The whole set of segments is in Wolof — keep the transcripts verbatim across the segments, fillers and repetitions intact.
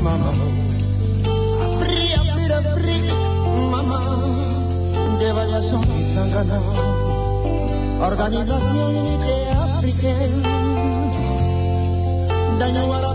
mama. Afrique, Afrique, Afrique, mama. Dévaluation Tangana. Organisation Unité Africaine. Danyawara.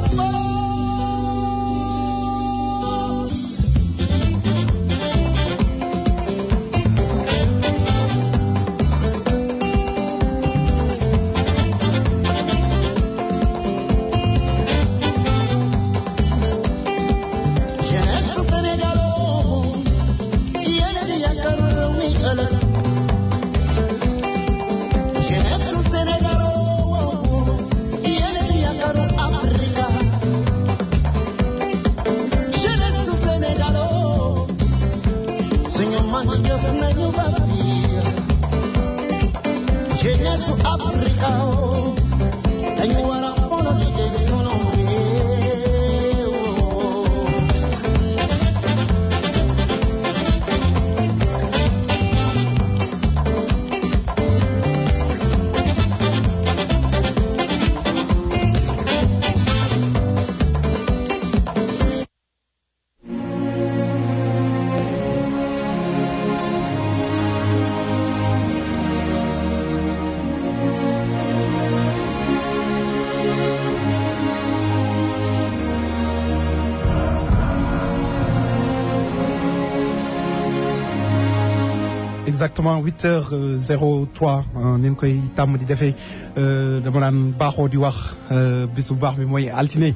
Exactement huit heures zéro trois ni ñu koy tàmm di defee dama naan baaxoo di wax bis bu baax bi mooy altine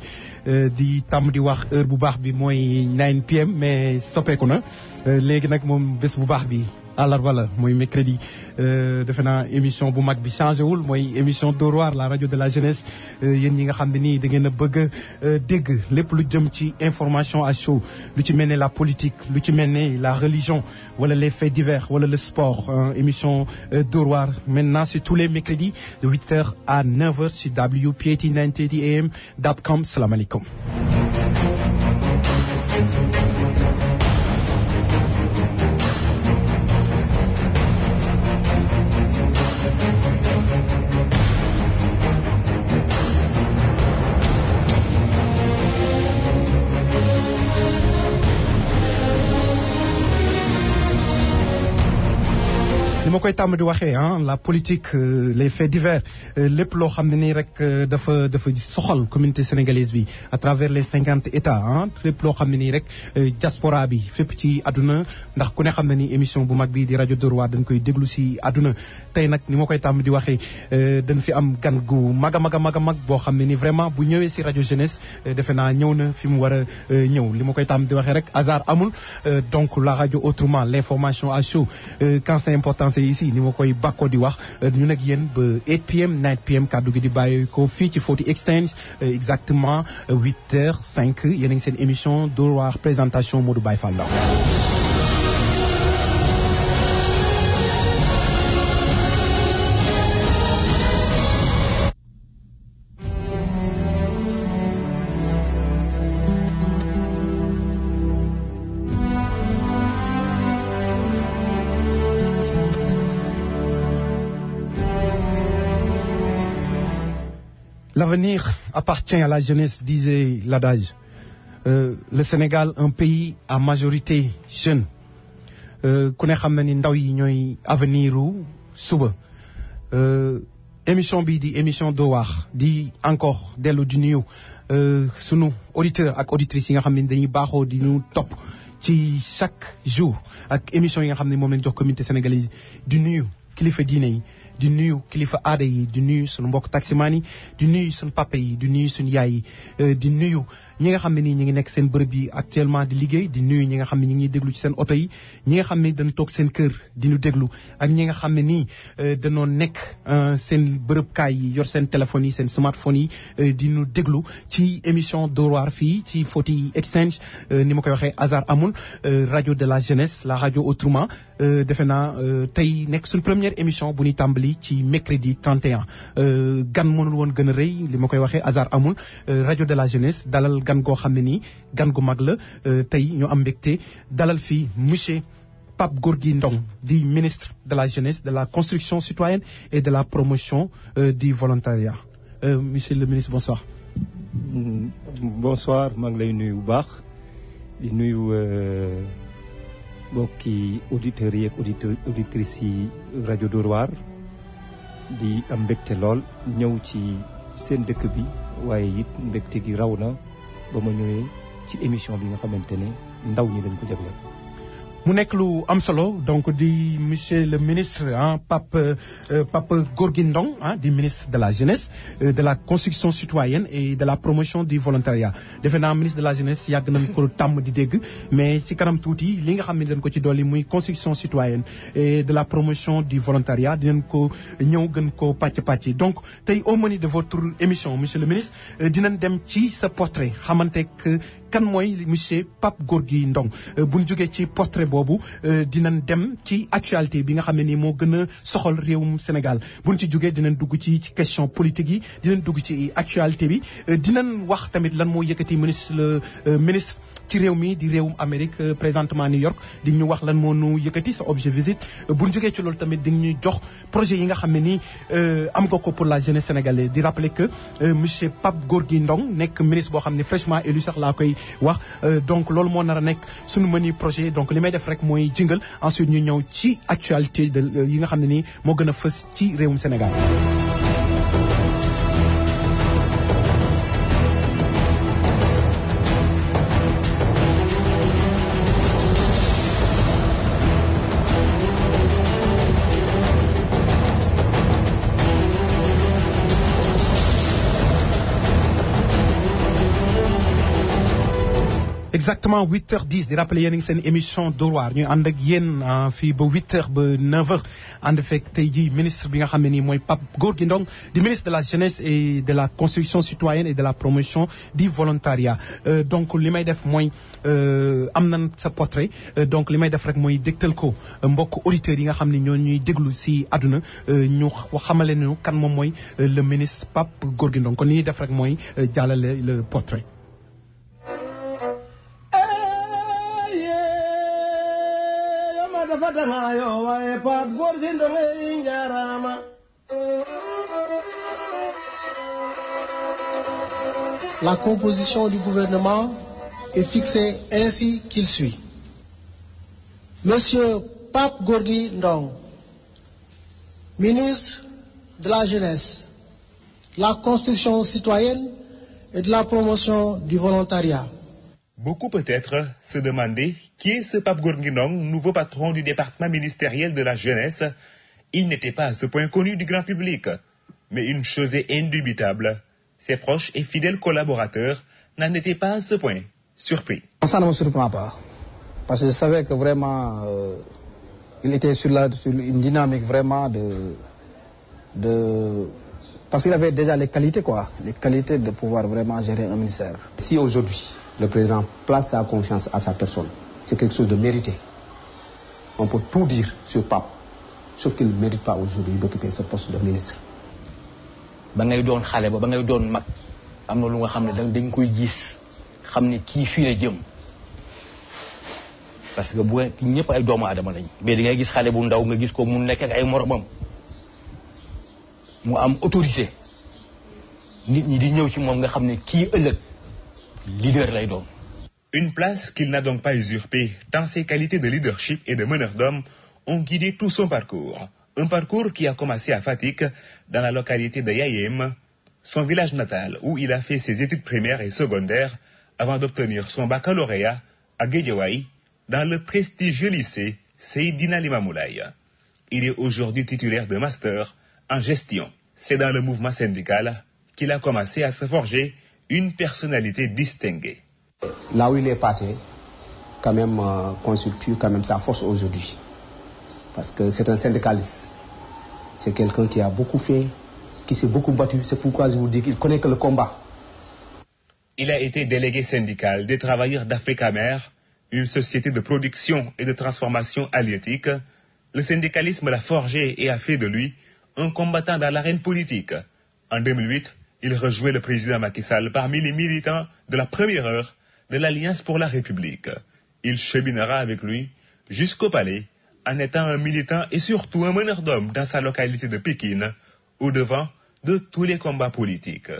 di tàmm di wax heure bu baax bi mooy nine p m mais soppeeku na léegi nag moom bés bu baax bi àllarba la mooy mercredi defe naa émission bu mag bi changé wul mooy émission Dóor waar la rajo de la jeunesse yéen ñi nga xam ne nii da ngeen a bëgg a dégg lépp lu jëm ci information à chaud lu ci mel ne la politique lu ci mel ne la religion wala les faits divers wala le sport émission Dóor waar maintenant c'est tous les mercredis de huit heures à neuf heures sur W P T nine thirty A M dot com. Salaamaaleykum. ma koy tàmm di waxee ah la politique les faits divers lépp loo xam ne nii rek dafa dafa soxal communauté sénégalaise bi à travers les cinquante états ah lépp loo xam ne nii rek diaspora bi fépp ci àdduna ndax ku ne xam ne ni émission bu mag bi di rajo Dóor waar dañ koy déglu si àdduna tey nag ni ma koy tàmm di waxee dañ fi am gan gu mag a mag a mag a mag boo xam ne ni vraiment bu ñëwee si rajo jeunesse defe naa ñëw na fi mu war a ñëw li ma koy tàmm di waxee rek hasard amul donc la radio autrement l'information à chaud quand c'est important c'est ici ni ma koy bàkkoo di wax ñu nag yéen ba eight p m nine p m kàddu gi di bàyyi ko fii ci forty exchange exactement huit heures cinq yéen a ngi seen émission Dóor waar présentation Modou Baye Fall Ndaw. L'avenir appartient à la jeunesse, disait l'adage. Euh, le Sénégal, un pays à majorité jeune. ku ne xam na ni ndaw yi ñooy avenir u suba. émission bi di émission Dóor waar di encore dellu di nuyu sunu auditeurs ak auditrices yi nga xam ne dañuy baaxoo di ñu topp ci chaque jour ak émission yi nga xam ne moom lañ jox communauté sénégalaise di nuyu kilifa diine yi. di nuyu kilifa aada yi di nuyu sunu mbokk taximaan yi di nuyu sunu papa yi di nuyu sunu yaay yi di nuyu ñi nga xam ne nii ñi ngi nekk seen bërëb yi actuellement di liggéey di nuyu ñi nga xam ne ñi ngi déglu ci seen oto yi ñi nga xam ne dañ toog seen kër di ñu déglu ak ñi nga xam ne nii dañoo nekk seen bërëb kaay yi yor seen téléphones yi seen smartphone yi di ñu déglu ci émission Dóor waar fii ci forty exchange ni ma koy waxee hasard amul radio de la jeunesse la radio autrement defe naa tey nekk suñ première émission bu ñuy tàmbali ci mercredi trente et un gan mënul woon gën a rëy li ma koy waxee hasard amul radio de la jeunesse dalal gan goo xam ne nii gan gu mag la tey ñu am mbégte dalal fii monsieur Pape Gorgui Ndong di ministre de la jeunesse de la construction citoyenne et de la promotion du volontariat monsieur le ministre bonsoir. bonsoir maa ngi lay nuyu bu baax di nuyu mbokki auditeurs yi ak auditrices yi rajo Dóor waar di am mbégte lool ñëw ci seen dëkk bi waaye it mbégte gi raw na ba ma ñëwee ci émission bi nga xamante ne ndaw ñi dañ ko jagleel. mu nekk lu am solo donc di monsieur le ministre ah Pape euh, Pape Gorgui Ndong ah di ministre de la jeunesse euh, de la construction citoyenne et de la promotion du volontariat defe naa ministre de la jeunesse yàgg nañ ko tàmm di dégg mais ci kanam tuuti li nga xam ne dañ ko ci dolli muy construction citoyenne et de la promotion du volontariat dinañ ko ñëw gën ko pàcc pàcc donc tey au menu de votre émission monsieur le ministre euh, dinañ dem ci sa portrait xamante que kan mooy monsieur Pape Gorgui Ndong bu ñu jógee ci portrait boobu dinañ dem ci actualité bi nga xam ne nii moo gën a soxal réewum Sénégal bu ñu ci jógee dinañ dugg ci ci question politique yi dinañ dugg ci actualité bi dinañ wax tamit lan moo yëkkati ministre le ministre ci réew mi di réewum Amérique présentement New York di ñu wax lan moo nu yëkkati sa objet visite bu ñu jógee ci loolu tamit di ñuy jox projet yi nga xam ne nii am nga ko pour la jeunesse sénégalaise di rappeler que monsieur Pape Gorgui Ndong nekk ministre boo xam ne fraîchement élu sax laa koy wax donc loolu moo nar a nekk suñu menu projet donc li may def rek mooy jingle ensuite ñu ñëw ci actualité de yi nga xam ne nii moo gën a fës ci réewum Sénégal. exactement huit heures dix di rappeler yéen a ngi seen émission Dóor waar ñu ànd ak yéen fii ba huit heures ba neuf heures ànd fekk tey jii ministre bi nga xam ne nii mooy Pape Gorgui Ndong di ministre de la jeunesse et de la construction citoyenne et de la promotion du volontariat donc li may def mooy am nañ sa portrait donc li may def rek mooy dégtal ko mbokk auditeurs yi nga xam ne ñoo ñuy déglu si àdduna ñu xamale ñu kan moom mooy le ministre Pape Gorgui Ndong kon li ñuy def rek mooy jàllale le portrait. La composition du gouvernement est fixée ainsi qu'il suit. Monsieur Pape Gorgui Ndong, ministre de la Jeunesse, de la Construction citoyenne et de la promotion du volontariat. Beaucoup peut-être se demander qui est ce Pape Gorgui Ndong, nouveau patron du département ministériel de la jeunesse. Il n'était pas à ce point connu du grand public. Mais une chose est indubitable, ses proches et fidèles collaborateurs n'en étaient pas à ce point surpris. Ça ne me surprend pas, parce que je savais que vraiment, euh, il était sur, la, sur une dynamique vraiment de... de parce qu'il avait déjà les qualités, quoi, les qualités de pouvoir vraiment gérer un ministère. Si aujourd'hui, le président place sa confiance à sa personne, c'est quelque chose de mérité. On peut tout dire sur Pape, sauf qu'il ne mérite pas aujourd'hui d'occuper ce poste de ministre. ba ngay doon xale ba ba ngay doon mag am na lu nga xam ne dañ koy gis xam ne kii fii la jëm parce que bu ñëpp ay doomu aadama lañ mais da ngay gis xale bu ndaw nga gis ko mu nekk ak ay moromam mu am autorité nit ñi di ñëw ci moom nga xam ne kii ëllëg leader lay doon. Une place qu'il n'a donc pas usurpée, tant ses qualités de leadership et de meneur d'hommes ont guidé tout son parcours. Un parcours qui a commencé à Fatick, dans la localité de Yayem, son village natal, où il a fait ses études primaires et secondaires avant d'obtenir son baccalauréat à Guédiawaye, dans le prestigieux lycée Seydina Limamou Laye. Il est aujourd'hui titulaire de master en gestion. C'est dans le mouvement syndical qu'il a commencé à se forger une personnalité distinguée. Là où il est passé, quand même, euh, constitue quand même sa force aujourd'hui. Parce que c'est un syndicaliste. C'est quelqu'un qui a beaucoup fait, qui s'est beaucoup battu. C'est pourquoi je vous dis qu'il connaît que le combat. Il a été délégué syndical des travailleurs d'Africamer, une société de production et de transformation halieutique. Le syndicalisme l'a forgé et a fait de lui un combattant dans l'arène politique. En deux mille huit, il rejoint le président Macky Sall parmi les militants de la première heure de l'Alliance pour la République. Il cheminera avec lui jusqu'au palais, en étant un militant et surtout un meneur d'hommes dans sa localité de Pékin, au devant de tous les combats politiques.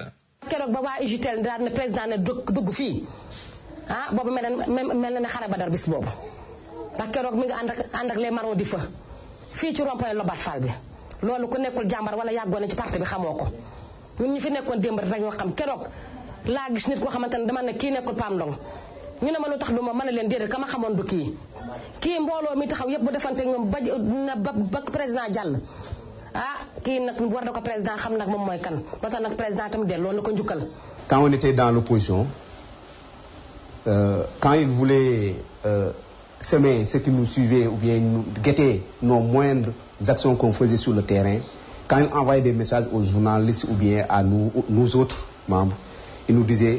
keroog ba waa U J T L daal ne président ne dugg dugg fii ah boobu mel na mel na ne xare Badar bis boobu ndax keroog mi nga ànd ak ànd ak les marrons du feu fii ci rond-point Lobatt Fall bi loolu ku nekkul jàmbar wala yàggoon na ci parti bi xamoo ko ñun ñi fi nekkoon démb rek ñoo xam keroog laa gis nit koo xamante ne dama ne kii nekkul Pam Ndong ñu ne ma lu tax du ma mën a leen déedéet ka ma xamoon du kii kii mbooloo mi taxaw yëpp bu defante ñoom ba ba président jàll ah kii nag war na ko président xam nag moom mooy kan ba tax nag président tamit delloo na ko njukkal. Quand on était dans l'opposition, euh, quand il voulait euh, semer ceux qui nous suivaient ou bien nous guetter nos moindres actions qu'on faisait sur le terrain, quand il envoyait des messages aux journalistes ou bien à nous, nous autres membres, il nous disait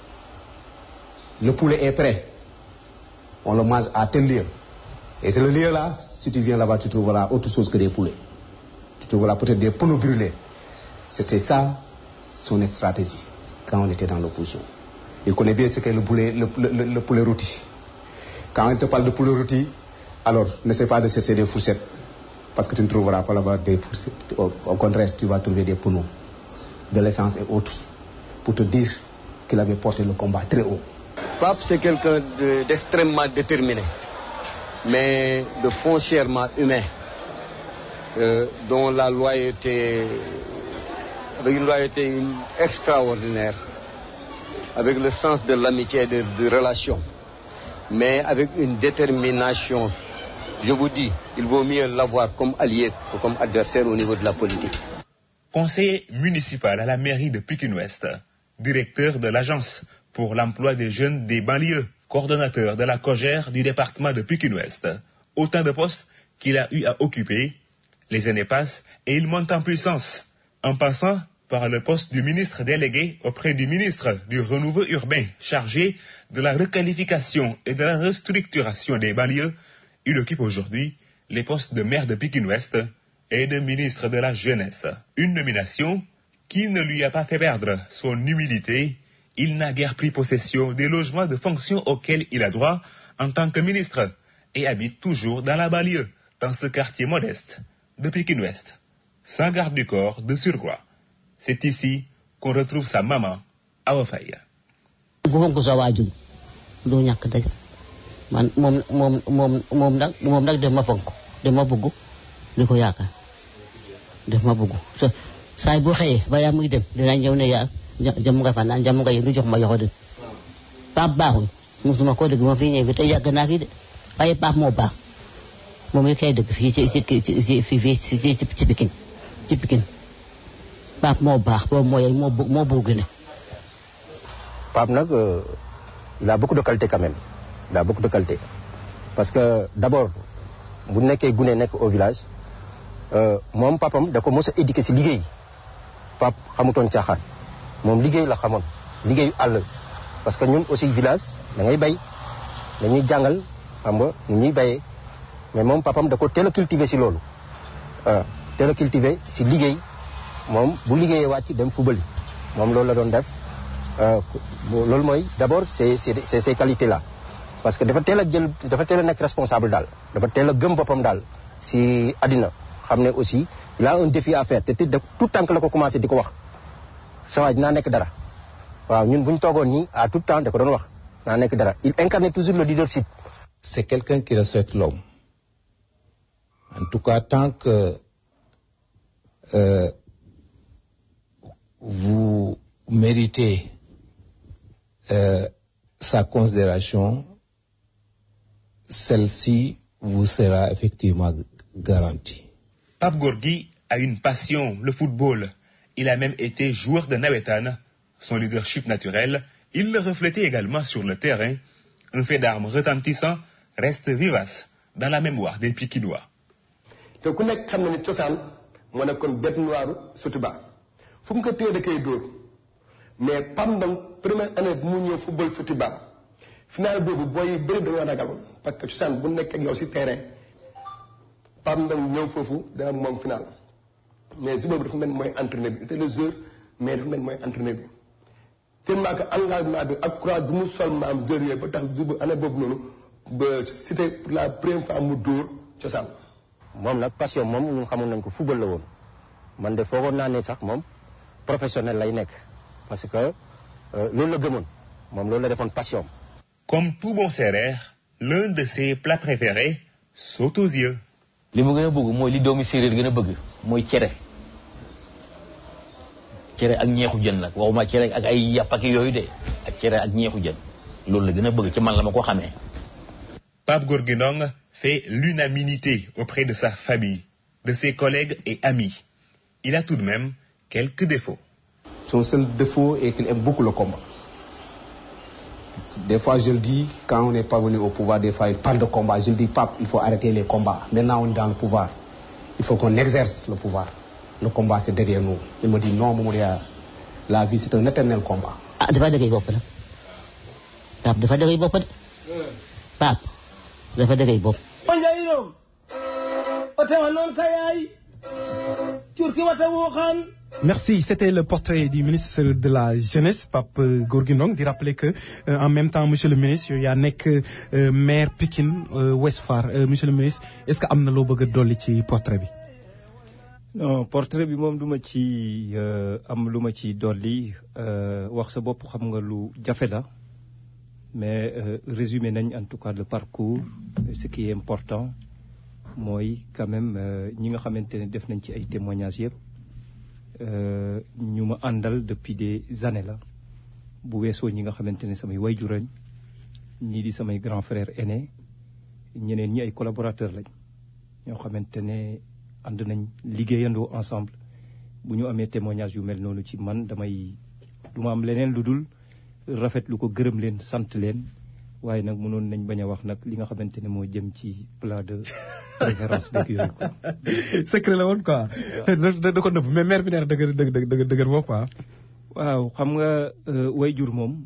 le poulet est prêt, on le mange à tel lieu. Et c'est le lieu là, si tu viens là-bas, tu trouveras autre chose que des poulets. Tu trouveras peut-être des pneus brûlés. C'était ça son stratégie quand on était dans l'opposition. Il connaît bien ce qu'est le poulet, le, le, le poulet rôti. Quand il te parle de poulet rôti, alors n'essaie pas de chercher des fourchettes. Parce que tu ne trouveras pas là-bas des fourchettes. Au, au contraire, tu vas trouver des pneus, de l'essence et autres, pour te dire qu'il avait porté le combat très haut. Pape, c'est quelqu'un de, d'extrêmement déterminé, mais de foncièrement humain, euh, dont la loyauté, avec une loyauté extraordinaire, avec le sens de l'amitié et de, de relation, mais avec une détermination. Je vous dis, il vaut mieux l'avoir comme allié que comme adversaire au niveau de la politique. Conseiller municipal à la mairie de Pikine-Ouest, directeur de l'agence pour l'emploi des jeunes des banlieues, coordonnateur de la COJER du département de Pikine-Ouest. Autant de postes qu'il a eu à occuper. Les années passent et il monte en puissance, en passant par le poste du ministre délégué auprès du ministre du Renouveau urbain, chargé de la requalification et de la restructuration des banlieues. Il occupe aujourd'hui les postes de maire de Pikine-Ouest et de ministre de la Jeunesse. Une nomination qui ne lui a pas fait perdre son humilité. Il n'a guère pris possession des logements de fonction auxquels il a droit en tant que ministre et habite toujours dans la banlieue, dans ce quartier modeste de Pikine-Ouest, sans garde du corps de surcroît. C'est ici qu'on retrouve sa maman, Awa Faye. man moom moom moom moom nag moom nag def ma fonk def ma bëgg di ko yaakaar def ma bëgg sa saay bu xëyee ba yaa muy dem dina ñëw ne yaa jëm nga fa naan jëm nga yéen du jox ma yoxo de Pape baaxul mosuma koo dëgg ma fii ñëw fi te yàgg naa fii de waaye Pape moo baax moom it kay dëgg fii ci ci ci ci fii ci ci ci Pikine ci Pikine Pape moo baax boobu moo moo moo bëgg ne. Pape nag il a beaucoup de qualité quand même. Il a beaucoup de qualité parce que d'abord bu nekkee gune nekk au village moom papam da ko mos a éduqué si liggéey Pape xamutoon caaxaan moom liggéey la xamoon liggéeyu àll parce que ñun aussi village da ngay bay dañuy jàngal xam nga nu ñuy bayee mais moom papam da ko teel a cultivé si loolu teel a cultivé si liggéey moom bu liggéeyee wàcc dem fubali moom loolu la doon def loolu mooy d'abord c'est c'est ces qualités là. parce que dafa teel a jël dafa teel a nekk responsable daal dafa teel a gëm boppam daal si àddina xam ne aussi il a un défi à faire te te tout tànk la ko commencé di ko wax sa waay dinaa nekk dara waaw ñun bu ñu toogoon nii à tout temps da ko doon wax naa nekk dara il incarne toujours le leadership. C'est quelqu'un qui respecte l'homme. En tout cas, tant que euh, vous méritez euh, sa considération, celle-ci vous sera effectivement garantie. Pape Gorgui a une passion, le football. Il a même été joueur de nawetaan. Son leadership naturel, il le reflétait également sur le terrain. Un fait d'armes retentissant reste vivace dans la mémoire des Pikinois. te ku nekk xam na ni cosaan moo nekkoon bête noire Sotiba fu mu ko téye da koy dóor mais Pam Ndong première année bu mu ñëw football Sotiba final boobu booy yi bëri dañoo ragaloon parce que cosaan bu nekk ak yow si terrain Pam Ndong ñëw foofu dana moom final mais su boobu dafa mel mooy entraîneur bi c'était le joueur mais dafa mel mooy entraîneur bi tellement que engagement bi ak courage bi mu sol maam joueur yooyu ba tax juba année boobu noonu ba c'était pour la première fois mu dóor cosaan. moom nag passion moom ñun xamoon nañ ko football la woon man de foogoon naa ne sax moom professionnel lay nekk parce que loolu la gëmoon moom loolu la defoon passion. Comme tout bon Sérère, l'un de ses plats préférés saute aux yeux. li mu gën a bëgg mooy li doomi séeréer gën a bëgg mooy cere cere ak ñeexu jën nag waxuma cere ak ay yàpp ak yooyu de ak cere ak ñeexu jën loolu la gën a bëgg ci man la ma ko xamee. Pape Gorgui Ndong fait l'unanimité auprès de sa famille, de ses collègues et amis. Il a tout de même quelques défauts. Son seul défaut est qu'il aime beaucoup le combat. Des fois, je le dis, quand on n'est pas venu au pouvoir, des fois, il parle de combat. Je le dis, Pape, il faut arrêter les combats. Maintenant, on est dans le pouvoir. Il faut qu'on exerce le pouvoir. Le combat, c'est derrière nous. Il me dit, non, Moumoria, la vie, c'est un éternel combat. Ah, dafa dëgg bopp la. Pape dafa dëgg bopp de. Pape dafa dëgg bopp. Onjaïrom. Otewa non kayay. Turki wata wuxan. Merci, c'était le portrait du ministre de la Jeunesse, Pape Gorgui Ndong, di rappeler que euh, en même temps monsieur le ministre yow yaa nekk euh, maire Pikine euh, Ouest Foire euh, monsieur le ministre est-ce que am na loo bëgg a dolli ci portrait bi. non portrait bi moom du ma ci am lu ma ci dolli wax sa bopp xam nga lu jafe la mais euh, résumé nañ en tout cas le parcours ce qui est important mooy quand même ñi nga xamante ne def nañ ci ay témoignages yëpp. ñu ma àndal depuis des années la bu weesoo ñi nga xamante ne samay wayjurañ ñii di samay grand frère aîné ñeneen ñi ay collaborateurs lañ ñoo xamante ne ànd nañ liggéeyandoo ensemble bu ñu amee témoignage yu mel noonu ci man damay du ma am leneen lu dul rafet lu ko gërëm leen sant leen waaye nag mënoon nañ bañ a wax nag li nga xamante ne moo jëm ci plat de référence beeg yooyu quoi. secret la woon quoi. da da ko nëbb mais maire bi nee na dëgër dëgër dëgër dëgër bopp quoi. waaw xam nga wayjur moom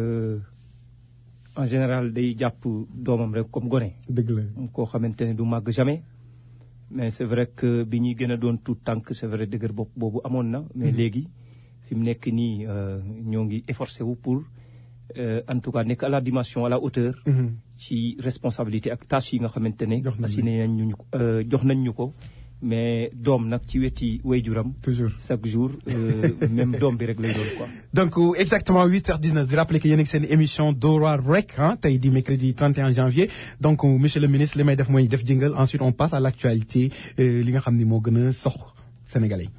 en général day jàpp doomam rek comme gone. dëgg la koo xamante ne du màgg jamais. mais c'est vrai que bi ñuy gën a doon tout tànk c'est vrai dëgër bopp boobu amoon na. mais léegi fi mu nekk nii ñoo ngi efforcé wu pour. Euh, en tout cas nekk à la dimension à la hauteur. Mm-hmm. ci responsabilité ak tâches yi nga xamante ne. assigné nañ ñu euh, jox nañ ñu ko mais doom nag ci weti wayjuram. toujours chaque jour euh, même doom bi rek lay doon quoi. donc exactement huit heures dix-neuf di rappeler que yéen a ngi seen émission Dóor waar rek ah tey di mercredi trente et un janvier donc monsieur le ministre li may def mooy def jingle ensuite on passe à l'actualité li nga xam ni moo gën a sox sénégalais.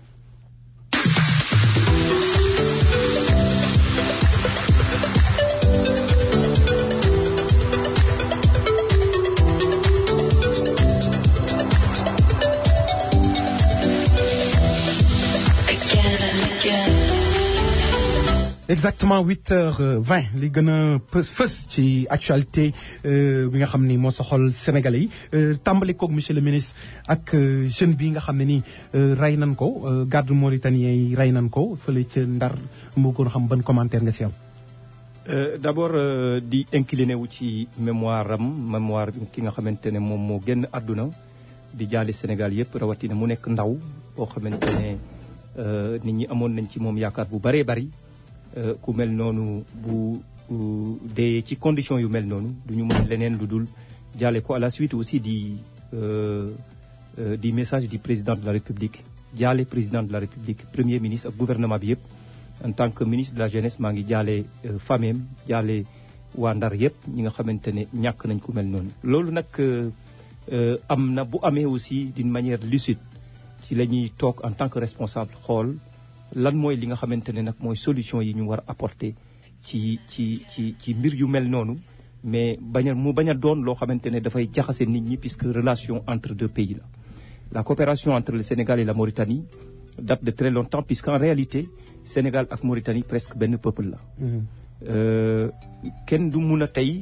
exactement huit heures vingt li gën a fës ci actualité bi nga xam ni moo soxal sénégalais yi tàmbali koog monsieur le ministre ak jeune bi nga xam ne ni rey nañ ko garde mauritanien yi rey nañ ko fële ca Ndar mu gën xam ban commentaire nga si am. d'abord di incliné wu ci mémoire am mémoire ki nga xamante ne moom moo génn àdduna di jaali Sénégal yëpp rawatina mu nekk ndaw boo xamante ne nit ñi amoon nañ ci moom yaakaar bu bëree bëri. ku mel noonu bu dee ci condition yu mel noonu du ñu mën leneen lu dul jaale ko à la suite aussi di di message du président de la République jaale président de la République premier ministre ak gouvernement bi yëpp en tant que ministre de la jeunesse maa ngi jaale famille jaale waa Ndar yëpp ñi nga xamante ne ñàkk nañ ku mel noonu. loolu nag am na bu amee aussi d'une manière lucide ci la ñuy toog en tant que responsable xool. lan mooy li nga xamante ne nag mooy solution yi ñu war a apporter ci ci ci ci mbir yu mel noonu mais bañ a mu bañ a doon loo xamante ne dafay jaxase nit ñi puisque relation entre deux pays la. La coopération entre le Sénégal et la Mauritanie date de très longtemps puisqu'en réalité Sénégal ak Mauritanie presque benn peuple la. Mm-hmm. kenn du mun a tey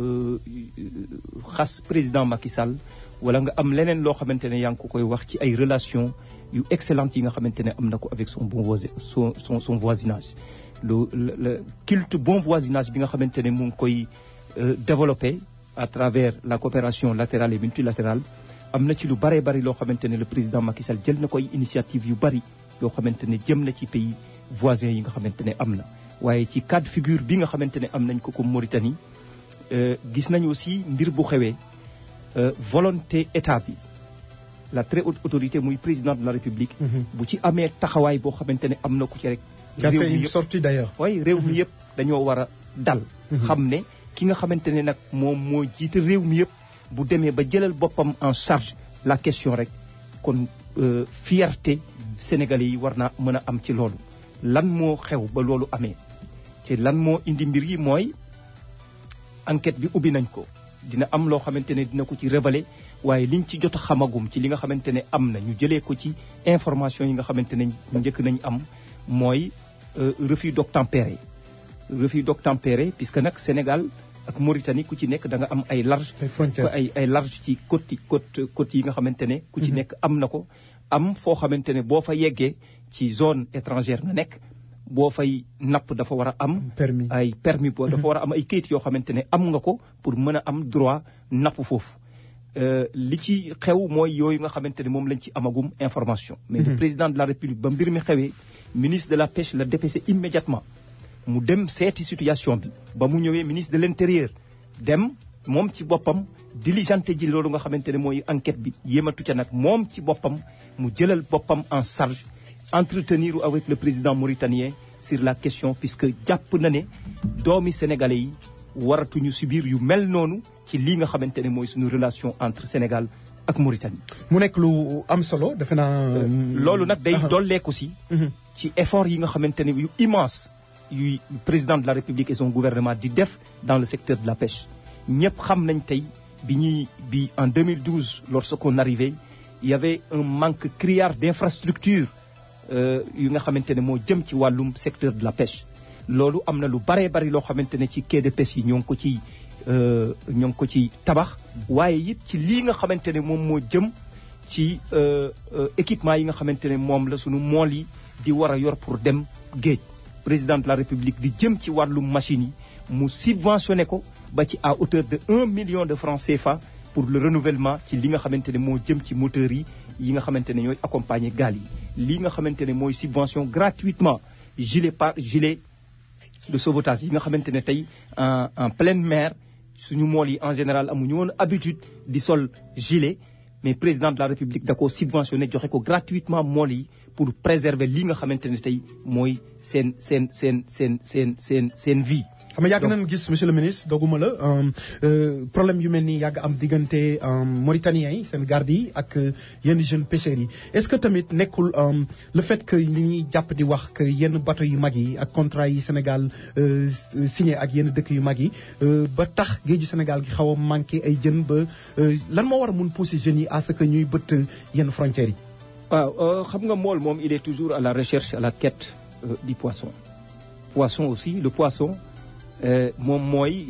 xas président Macky Sall wala nga am leneen loo xamante ne yaa ngi ko koy wax ci ay relations yu excellentes yi nga xamante ne am na ko avec son bon voisin son son son voisinage. le le culte bon voisinage bi nga xamante ne mu ngi koy développer à travers la coopération latérale et multilatérale am na ci lu bëree bëri loo xamante ne le président Macky Sall jël na koy initiative yu bëri yoo xamante ne jëm na ci pays voisins yi nga xamante ne am na. waaye ci cas de figure bi nga xamante ne am nañ ko comme Mauritanie gis nañu aussi mbir bu xewee volonté état bi la très haute autorité muy président de la République. bu ci amee taxawaay boo xamante ne am na ku ci rek. réew mi yëpp sorti d'ailleurs. oui réew mi yëpp dañoo war a dal. xam ne ki nga xamante ne nag moom moo jiite réew mi yëpp bu demee ba jëlal boppam en charge la question rek kon fierté sénégalais yi war naa mën a am ci loolu. lan moo xew ba loolu amee te lan moo indi mbir yi mooy enquête bi ubbi nañ ko dina am loo xamante ne dina ko ci révéler waaye liñ ci jot a xamagum ci li nga xamante ne am na ñu jëlee ko ci information yi nga xamante ne njëkk nañ am mooy refus d'obtempérer refus d'obtempérer puisque nag Sénégal ak Mauritanie ku ci nekk da nga am ay large ay ay large ci côte côte côte yi nga xamante ne ku ci nekk am na ko am foo xamante ne boo fa yeggee ci zone étrangère nga nekk boo fay napp dafa war a am ay permis boo dafa war a am ay kayit yoo xamante ne am nga ko pour mën a am droit napp foofu li ci xew mooy yooyu nga xamante ne moom lañ ci amagum information mais le président de la République ba mbir mi xewee ministre de la pêche la dépêché immédiatement mu dem seeti situation bi ba mu ñëwee ministre de l'intérieur dem moom ci boppam diligenté ji loolu nga xamante ne mooy enquête bi yéematu ca nag moom ci boppam mu jëlal boppam en charge entretenir avec le président mauritanien sur la question puisque jàpp na ne doomi sénégalais yi waratuñu subir yu mel noonu ci lii nga xamante ne mooy suñu relation entre Sénégal ak Mauritanie. mu nekk lu am solo defe naa. loolu nag day dolleeku si. ci effort yi nga xamante ne yu immense yu président de la République et son gouvernement di def dans le secteur de la pêche ñëpp xam nañ tey bi ñuy bi en deux mille douze lorsqu'on arrivait il y avait un manque criard d'infrastructures yu nga xamante ne moo jëm ci wàllum secteur de la pêche loolu am na lu baree bari loo xamante ne ci quai de pêche yi ñoo ngi ko ci ñoo ngi ko ci tabax waaye it ci lii nga xamante ne moom moo jëm ci équipement yi nga xamante ne moom la sunu mool yi di war a yor pour dem géej président de la République di jëm ci wàllum machines yi mu subventionné ko ba ci à hauteur de un million de francs C F A pour le renouvellement ci li nga xamante ne moo jëm ci moteurs yi yi nga xamante ne ñooy accompagner gaal yi lii nga xamante ne mooy subvention gratuitement gilet par gilet de sauvetage yi nga xamante ne tey en en pleine mer suñu mool yi en général amuñu woon habitude di sol gilet mais président de la République da ko subventionné joxe ko gratuitement mool yi pour préserver lii nga xamante ne tey mooy seen seen seen seen seen seen seen vie. xam nga yàgg nañu gis monsieur le ministre doguma la problème yu mel nii yàgg am diggante mauritaniens yi seen garde yi ak yenn jeunes pêcheurs yi est-ce que tamit nekkul le fait que li ñuy jàpp di wax que yenn bateau yu mag yi ak contrat yi Sénégal signé ak yenn dëkk yu mag yi ba tax géeju Sénégal gi xaw a manqué ay jën ba lan moo war a mun pousser jeunes yi à ce que ñuy bëtt yenn frontières yi. waaw xam nga mool moom il est toujours à la recherche à la quête du poisson poisson aussi le poisson. moom mooy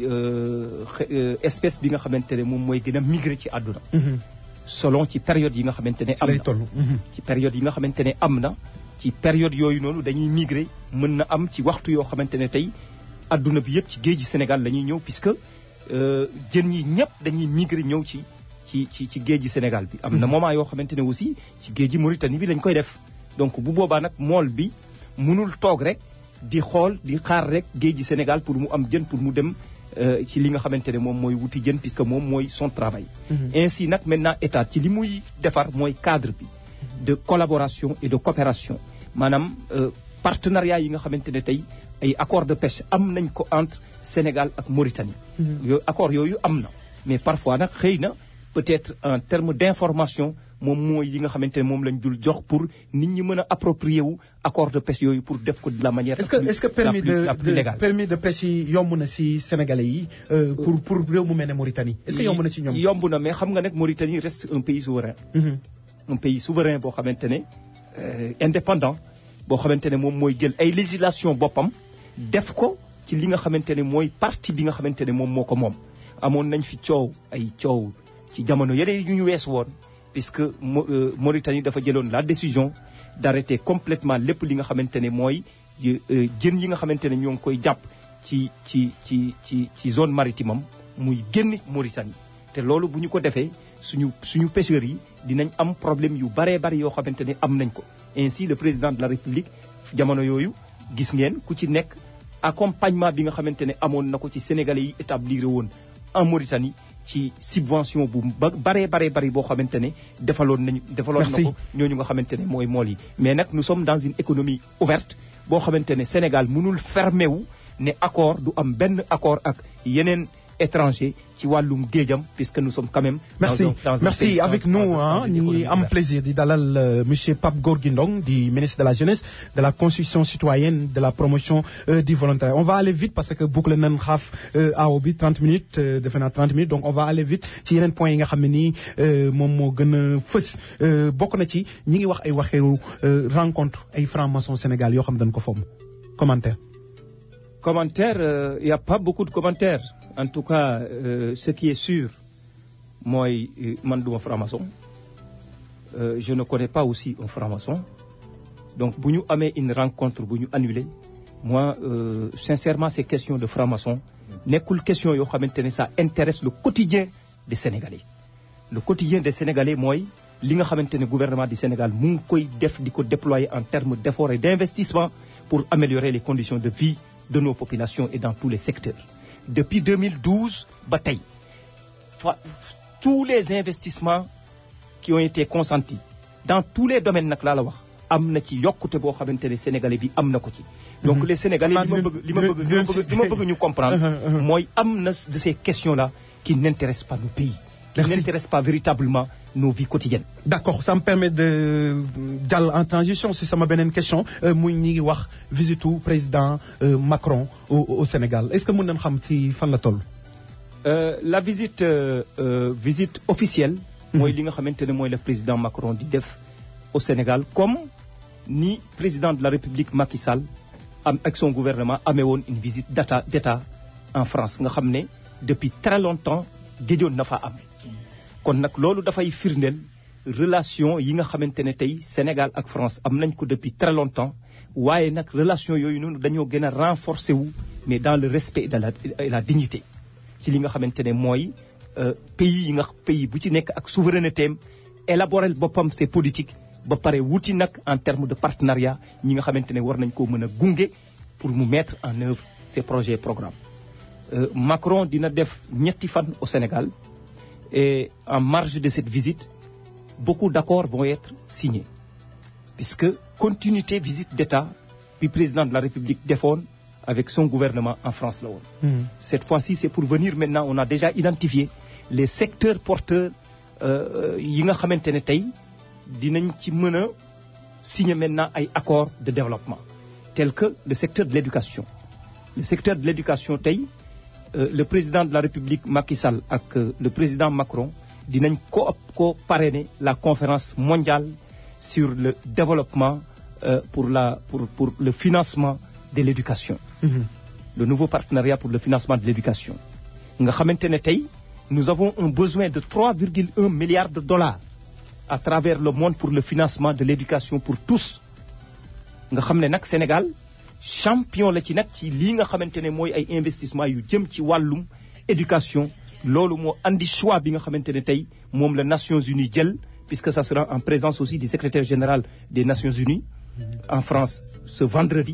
espèce bi nga xamante ne moom mooy gën a migré ci àdduna selon ci période yi nga xamante ne am na ci période yi nga xamante ne am na ci période yooyu noonu dañuy migré mën na am ci waxtu yoo xamante ne tey àdduna bi yëpp ci géej gi Sénégal la ñuy ñëw puisque jën yi ñëpp dañuy migré ñëw ci ci ci ci géej gi Sénégal bi am na moment yoo xamante ne aussi ci géej gi Mauritanie bi lañ koy def donc bu boobaa nag mool bi mënul toog rek di xool di xaar rek géej gi Sénégal pour mu am jën pour mu dem ci li nga xamante ne moom mooy wuti jën puisque moom mooy son travail. ainsi nag maintenant état ci li muy defar mooy cadre bi de collaboration et de coopération maanaam partenariat yi nga xamante ne tey ay accord de pêche am nañ ko entre Sénégal ak Mauritanie. yooyu accord yooyu am na mais parfois nag xëy na peut-être en termes d'information moom mooy yi nga xamante ne moom lañ dul jox pour nit ñi mën a approprier wu accord de pêche yooyu pour def ko de la manière. est-ce que est-ce que permis de permis de pêche yi yomb na ci sénégalais yi. pour pour réew mu mel ne Mauritanie. est-ce que yomb na ci ñoom. yomb na mais xam nga nag Mauritanie reste un pays souverain. un pays souverain boo xamante ne indépendant boo xamante ne moom mooy jël ay législation boppam def ko ci li nga xamante ne mooy partie bi nga xamante ne moom moo ko moom. amoon nañ fi coow ay coow ci jamono yeneen yu ñu wees woon. puisque Mauritanie dafa jëloon la décision d'arrêter complètement lépp li nga xamante ne mooy jën yi nga xamante ne ñoo ngi koy jàpp ci ci ci ci ci zone maritime am muy génn Mauritanie te loolu bu ñu ko defee suñu suñu pêcheurs yi dinañ am problème yu baree bari yoo xamante ne am nañ ko. ainsi le président de la République jamono yooyu gis ngeen ku ci nekk accompagnement bi nga xamante ne amoon na ko ci sénégalais yi établir woon en Mauritanie ci subvention bu ba baree baree bari boo xamante ne defaloon nañu defaloon na ko ñooñu nga xamante ne mooy mool yi mais nag nous sommes dans une économie ouverte boo xamante ne Sénégal mënul fermé wu ne accord du am benn accord ak yeneen étranger ci wàllum géejam puisque nous sommes quand même merci dans un, dans merci un pays, avec dans, nous dans ñu ngi am plaisir di dalal euh, monsieur Pape Gorgui Ndong di ministre de la jeunesse de la construction citoyenne de la promotion euh, du volontariat on va aller vite parce que boucle nañ xaaf awo bi trente minutes euh, defe naa trente minutes donc on va aller vite ci yeneen points yi nga xam ne nii euh, moom moo gën a fës euh, bokk na ci ñi ngi wax ay waxeeru euh, rencontre ay franc-maçon Sénégal yoo xam dañ ko fomm commentaire commentaire il euh, y a pas beaucoup de commentaires en tout cas euh, ce qui est sûr mooy man duma franc-maçon euh, je ne connais pas aussi un franc-maçon donc bu ñu amee une rencontre bu ñu annulée moi euh, sincèrement ces questions de franc-maçon nekkul question yoo xamante ne ça intéresse le quotidien des Sénégalais le quotidien des Sénégalais mooy li nga xamante ne gouvernement du Sénégal mu ngi koy def di ko déployer en termes d'efforts et d'investissement pour améliorer les conditions de vie de nos populations et dans tous les secteurs depuis deux mille douze ba tey tous les investissements qui ont été consentis dans tous les domaines nag laa la wax am na ci yokkute boo xamante ne Sénégalais bi am na ko ci donc les Sénégalais li ma bëgg li ma bëgg li ma bëgg ñu comprendre mooy am na de ces questions là qui n'intéressent pas nos pays qui n'intéressent pas véritablement nos vies quotidiennes. D'accord, ça me permet de jàll en transition si sama beneen question muy ñi ngi wax visitu président Macron au, au Sénégal est-ce que mën nañ xam ci fan la toll. Euh, la visite euh, euh, visite officielle. mooy li nga xamante ne mooy le président Macron di def au Sénégal comme ni président de la République Macky Sall am ak son gouvernement amee woon une visite d'état d'état en France nga xam ne depuis très longtemps géjoon na fa am. kon nag loolu dafay firndeel relation yi nga xamante ne tey Sénégal ak France am nañ ko depuis très longtemps waaye nag relation yooyu noonu dañoo gën a renforcer wu mais dans le respect et dans la, et la dignité ci li nga xamante ne mooy euh, pays yi nga pays bu ci nekk ak souveraineté am élaborer boppam ses politiques ba pare wuti nag en termes de partenariat ñi nga xamante ne war nañ koo mën a gunge pour mu mettre en œuvre ses projets et programmes euh, Macron dina def ñetti fan au Sénégal. Et en marge de cette visite, beaucoup d'accords vont être signés. Puisque continuité visite d'État, puis président de la République defoon avec son gouvernement en France la woon. Mmh. Cette fois-ci, c'est pour venir maintenant, on a déjà identifié les secteurs porteurs yi nga xamante ne tey dinañ ci mën a signer maintenant ay accords de développement tels que le secteur de l'éducation. Le secteur de l'éducation tey Euh, le président de la République Macky Sall ak euh, le président Macron dinañ ko ko parrainer la conférence mondiale sur le développement euh, pour la pour pour le financement de l'éducation. Mm-hmm. Le nouveau partenariat pour le financement de l'éducation. nga xamante ne tey nous avons un besoin de trois virgule un milliards de dollars à travers le monde pour le financement de l'éducation pour tous nga xam ne nag Sénégal champion la ci nag ci lii nga xamante ne mooy ay investissement yu jëm ci wàllum éducation loolu moo andi choix bi nga xamante ne tey moom la Nations Unies jël puisque ça sera en présence aussi du secrétaire général des Nations Unies en France ce vendredi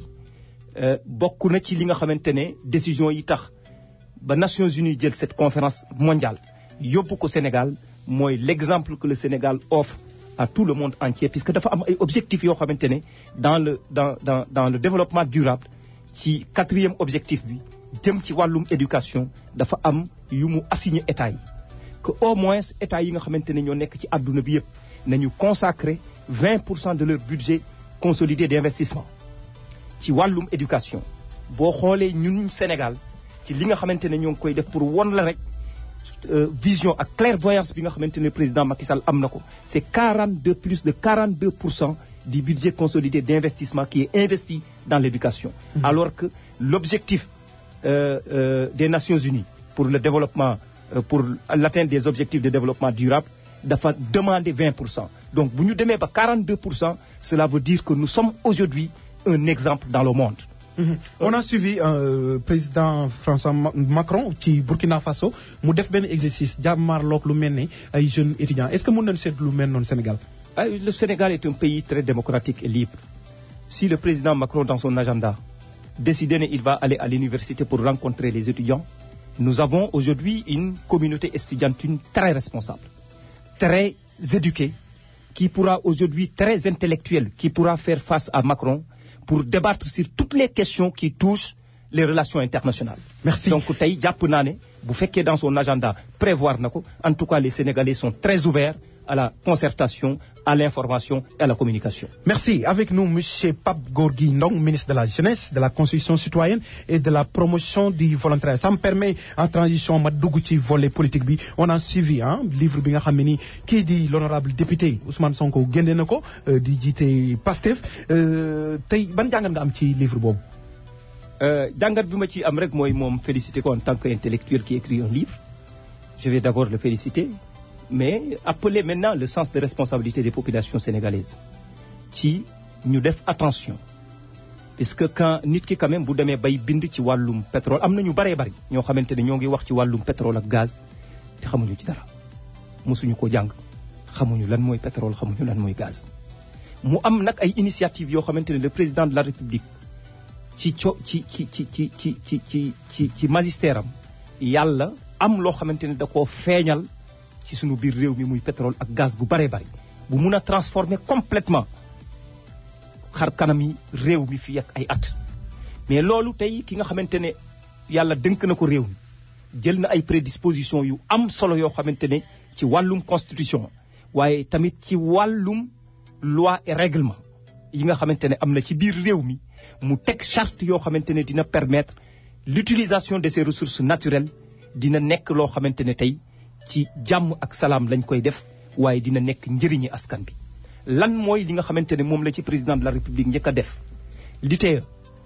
bokk na ci li nga xamante ne décision yi tax ba Nations Unies jël cette conférence mondiale yóbbu ko Sénégal mooy l'exemple que le Sénégal offre à tout le monde entier puisque dafa am ay objectifs yoo xamante ne dans le dans dans dans le développement durable ci quatrième objectif bi jëm ci wàllum éducation dafa am yu mu assigné état yi que au moins état yi nga xamante ne ñoo nekk ci àdduna bi yëpp nañu consacrer vingt pour cent de leur budget consolidé d'investissement ci wàllum éducation boo xoolee ñun Sénégal ci li nga xamante ne ñoo ngi koy def pour won la rek Euh, vision ak clairvoyance bi nga xamante ne président Macky Sall am na ko c'est quarante-deux plus de quarante-deux pour cent du budget consolidé d'investissement qui est investi dans l'éducation. Mmh. Alors que l'objectif euh, euh, des Nations Unies pour le développement euh, pour l'atteinte des objectifs de développement durable dafa demander vingt pour cent. Donc bu ñu demee ba quarante-deux pour cent cela veut dire que nous sommes aujourd'hui un exemple dans le monde. Mmh. On a suivi euh, président François Macron ci Burkina Faso mu def benn exercice jàmmarloog lu mel ne ay jeunes étudiants est-ce que mën nañu seet lu mel noonu Sénégal. Ah, le Sénégal est un pays très démocratique et libre. Si le président Macron dans son agenda décidait qu'il va aller à l'université pour rencontrer les étudiants, Nous avons aujourd'hui une communauté estudiantine très responsable, très éduquée, qui pourra aujourd'hui, très intellectuelle, qui pourra faire face à Macron pour débattre sur toutes les questions qui touchent les relations internationales. Merci. Donc, tey jàpp naa ne bu fekkee dans son agenda prévoir na ko, en tout cas les Sénégalais sont très ouverts à la concertation, à l'information et à la communication. Merci. Avec nous, M. Pape Gorgui Ndong, ministre de la Jeunesse, de la Constitution citoyenne et de la promotion du volontariat. Ça me permet, en transition, ma dugg ci volet politique bi. On a suivi hein, livre bi nga xam ne ni kii di l'honorable député Ousmane Sonko génne na ko di jiite Pastef tey ban jàngat nga am ci livre boobu. jàngat bi ma ci am rek mooy moom féliciter ko en tant qu'intellectuel qui écrit un livre. Je vais d'abord le féliciter. Mais appeler maintenant le sens de responsabilité des populations sénégalaises ci ñu def attention puisque quand nit ki quand même bu demee bay bind ci wàllum pétrole am na ñu bëree bëri ñoo xamante ne ñoo ngi wax ci wàllum pétrole ak gaz te xamuñu ci dara mosuñu ko jàng xamuñu lan mooy pétrole xamuñu lan mooy gaz. mu am nag ay initiatives yoo xamante ne le président de la République ci co ci ci ci ci ci ci ci ci ci magistère am yàlla am loo xamante ne da koo feeñal. ci sunu biir réew mi muy pétrole ak gaz gu bare bari bu mun a transformer complètement xar kanam yi réew mi fii ak ay at mais loolu tey ki nga xamante ne yàlla dënk na ko réew mi jël na ay prédispositions yu am solo yoo xamante ne ci wàllum constitution waaye tamit ci wàllum loi et règlement yi nga xamante ne am na ci biir réew mi mu teg charte yoo xamante ne dina permettre l'utilisation de ces ressources naturelles dina nekk loo xamante ne tey ci jàmm ak salaam lañ koy def waaye dina nekk njëriñi askan bi. lan mooy li nga xamante ne moom la ci président de la république njëkk a def li tey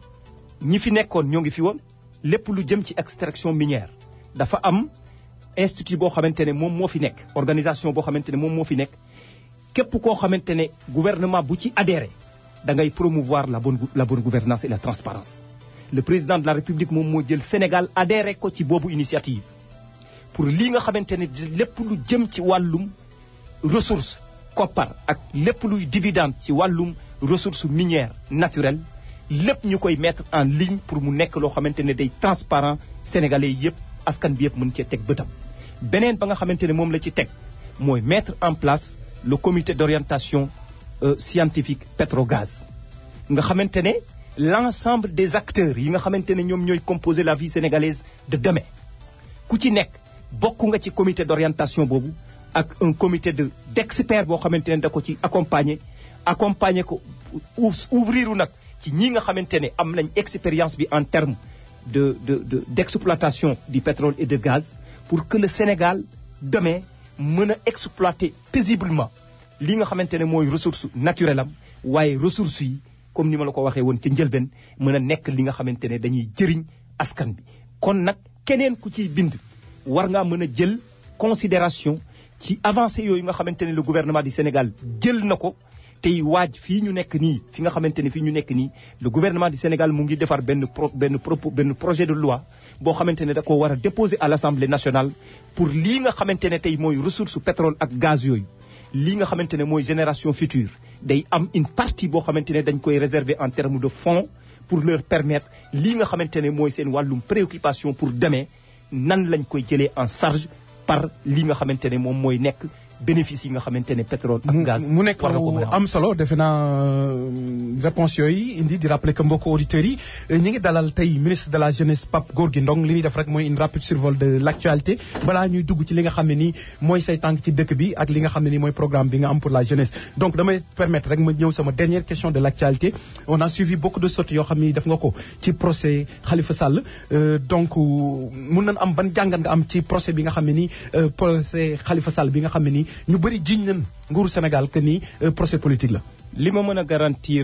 ñi fi nekkoon ñoo ngi fi woon lépp lu jëm ci extraction minière dafa am institut boo xamante ne moom moo fi nekk organisation boo xamante ne moom moo fi nekk képp koo xamante ne gouvernement bu ci adhéré da ngay promouvoir la bonne la bonne gouvernance et la transparence le président de la république moom moo jël Sénégal adhéré ko ci boobu initiative pour lii nga xamante ne lépp lu jëm ci wàllum ressource koppar ak lépp luy dividende ci wàllum ressource minière naturelle lépp ñu koy mettre en ligne pour mu nekk loo xamante ne day transparent sénégalais yëpp askan bi yëpp mën cee teg bëtam. beneen ba nga xamante ne moom la ci teg mooy mettre en place le comité d'orientation euh, scientifique pétrogaz nga xamante ne l'ensemble des acteurs yi nga xamante ne ñoom ñooy composer la vie sénégalaise de demain ku ci nekk bokk nga ci comité d'orientation boobu ak un comité de d'experts boo xamante ne da ko ci accompagner accompagner ko ouvrir nag ci ñi nga xamante ne am nañ expérience bi en termes de de de d'exploitation du pétrole et de gaz pour que le Sénégal demain mën a exploiter paisiblement li nga xamante ne mooy ressource naturelle am waaye ressources yi comme ni ma la ko waxee woon ci njëlbeen mën a nekk li nga xamante ne dañuy jëriñ askan bi kon nag keneen ku ciy bind war ngaa mën a jël considération ci avancée yooyu nga xamante ne le gouvernement du Sénégal jël na ko tey waaj fii ñu nekk nii fi nga xamante ne fii ñu nekk nii le gouvernement du Sénégal mu ngi defar benn pro benn propos benn projet de loi boo xamante ne da ko war a déposer à l'Assemblée nationale pour lii nga xamante ne tey mooy ressource pétrole ak gaz yooyu lii nga xamante ne mooy génération future day am une partie boo xamante ne dañ koy réserver en termes de fonds pour leur permettre lii nga xamante ne mooy seen wàllum préoccupation pour demain nan lañ koy jëlee en charge par li nga xamante ne moom mooy nekk bénéfice yi nga xamante ne pétrole ak gaz. mu nekk lu am solo defe naa réponse yooyu indi di rappeler que mbokku auditeurs yi ñi ngi dalal tey ministre de la jeunesse Pape Gorgui Ndong li ñuy def rek mooy une rapide survol de l'actualité balaa ñuy dugg ci li nga xam ne nii mooy say tànk ci dëkk bi ak li nga xam ne nii mooy programme bi nga am pour la jeunesse. donc damay permettre rek ma ñëw sama dernière question de l'actualité on a suivi beaucoup de sorties yoo xam ni def nga ko ci procès Khalifa Sall donc mun nañ am ban jàngat nga am ci procès bi nga xam ne nii procès Khalifa Sall bi nga xam ne nii ñu bëri jiñ nañ nguuru Sénégal que ni procès politique la. li ma mën a garantir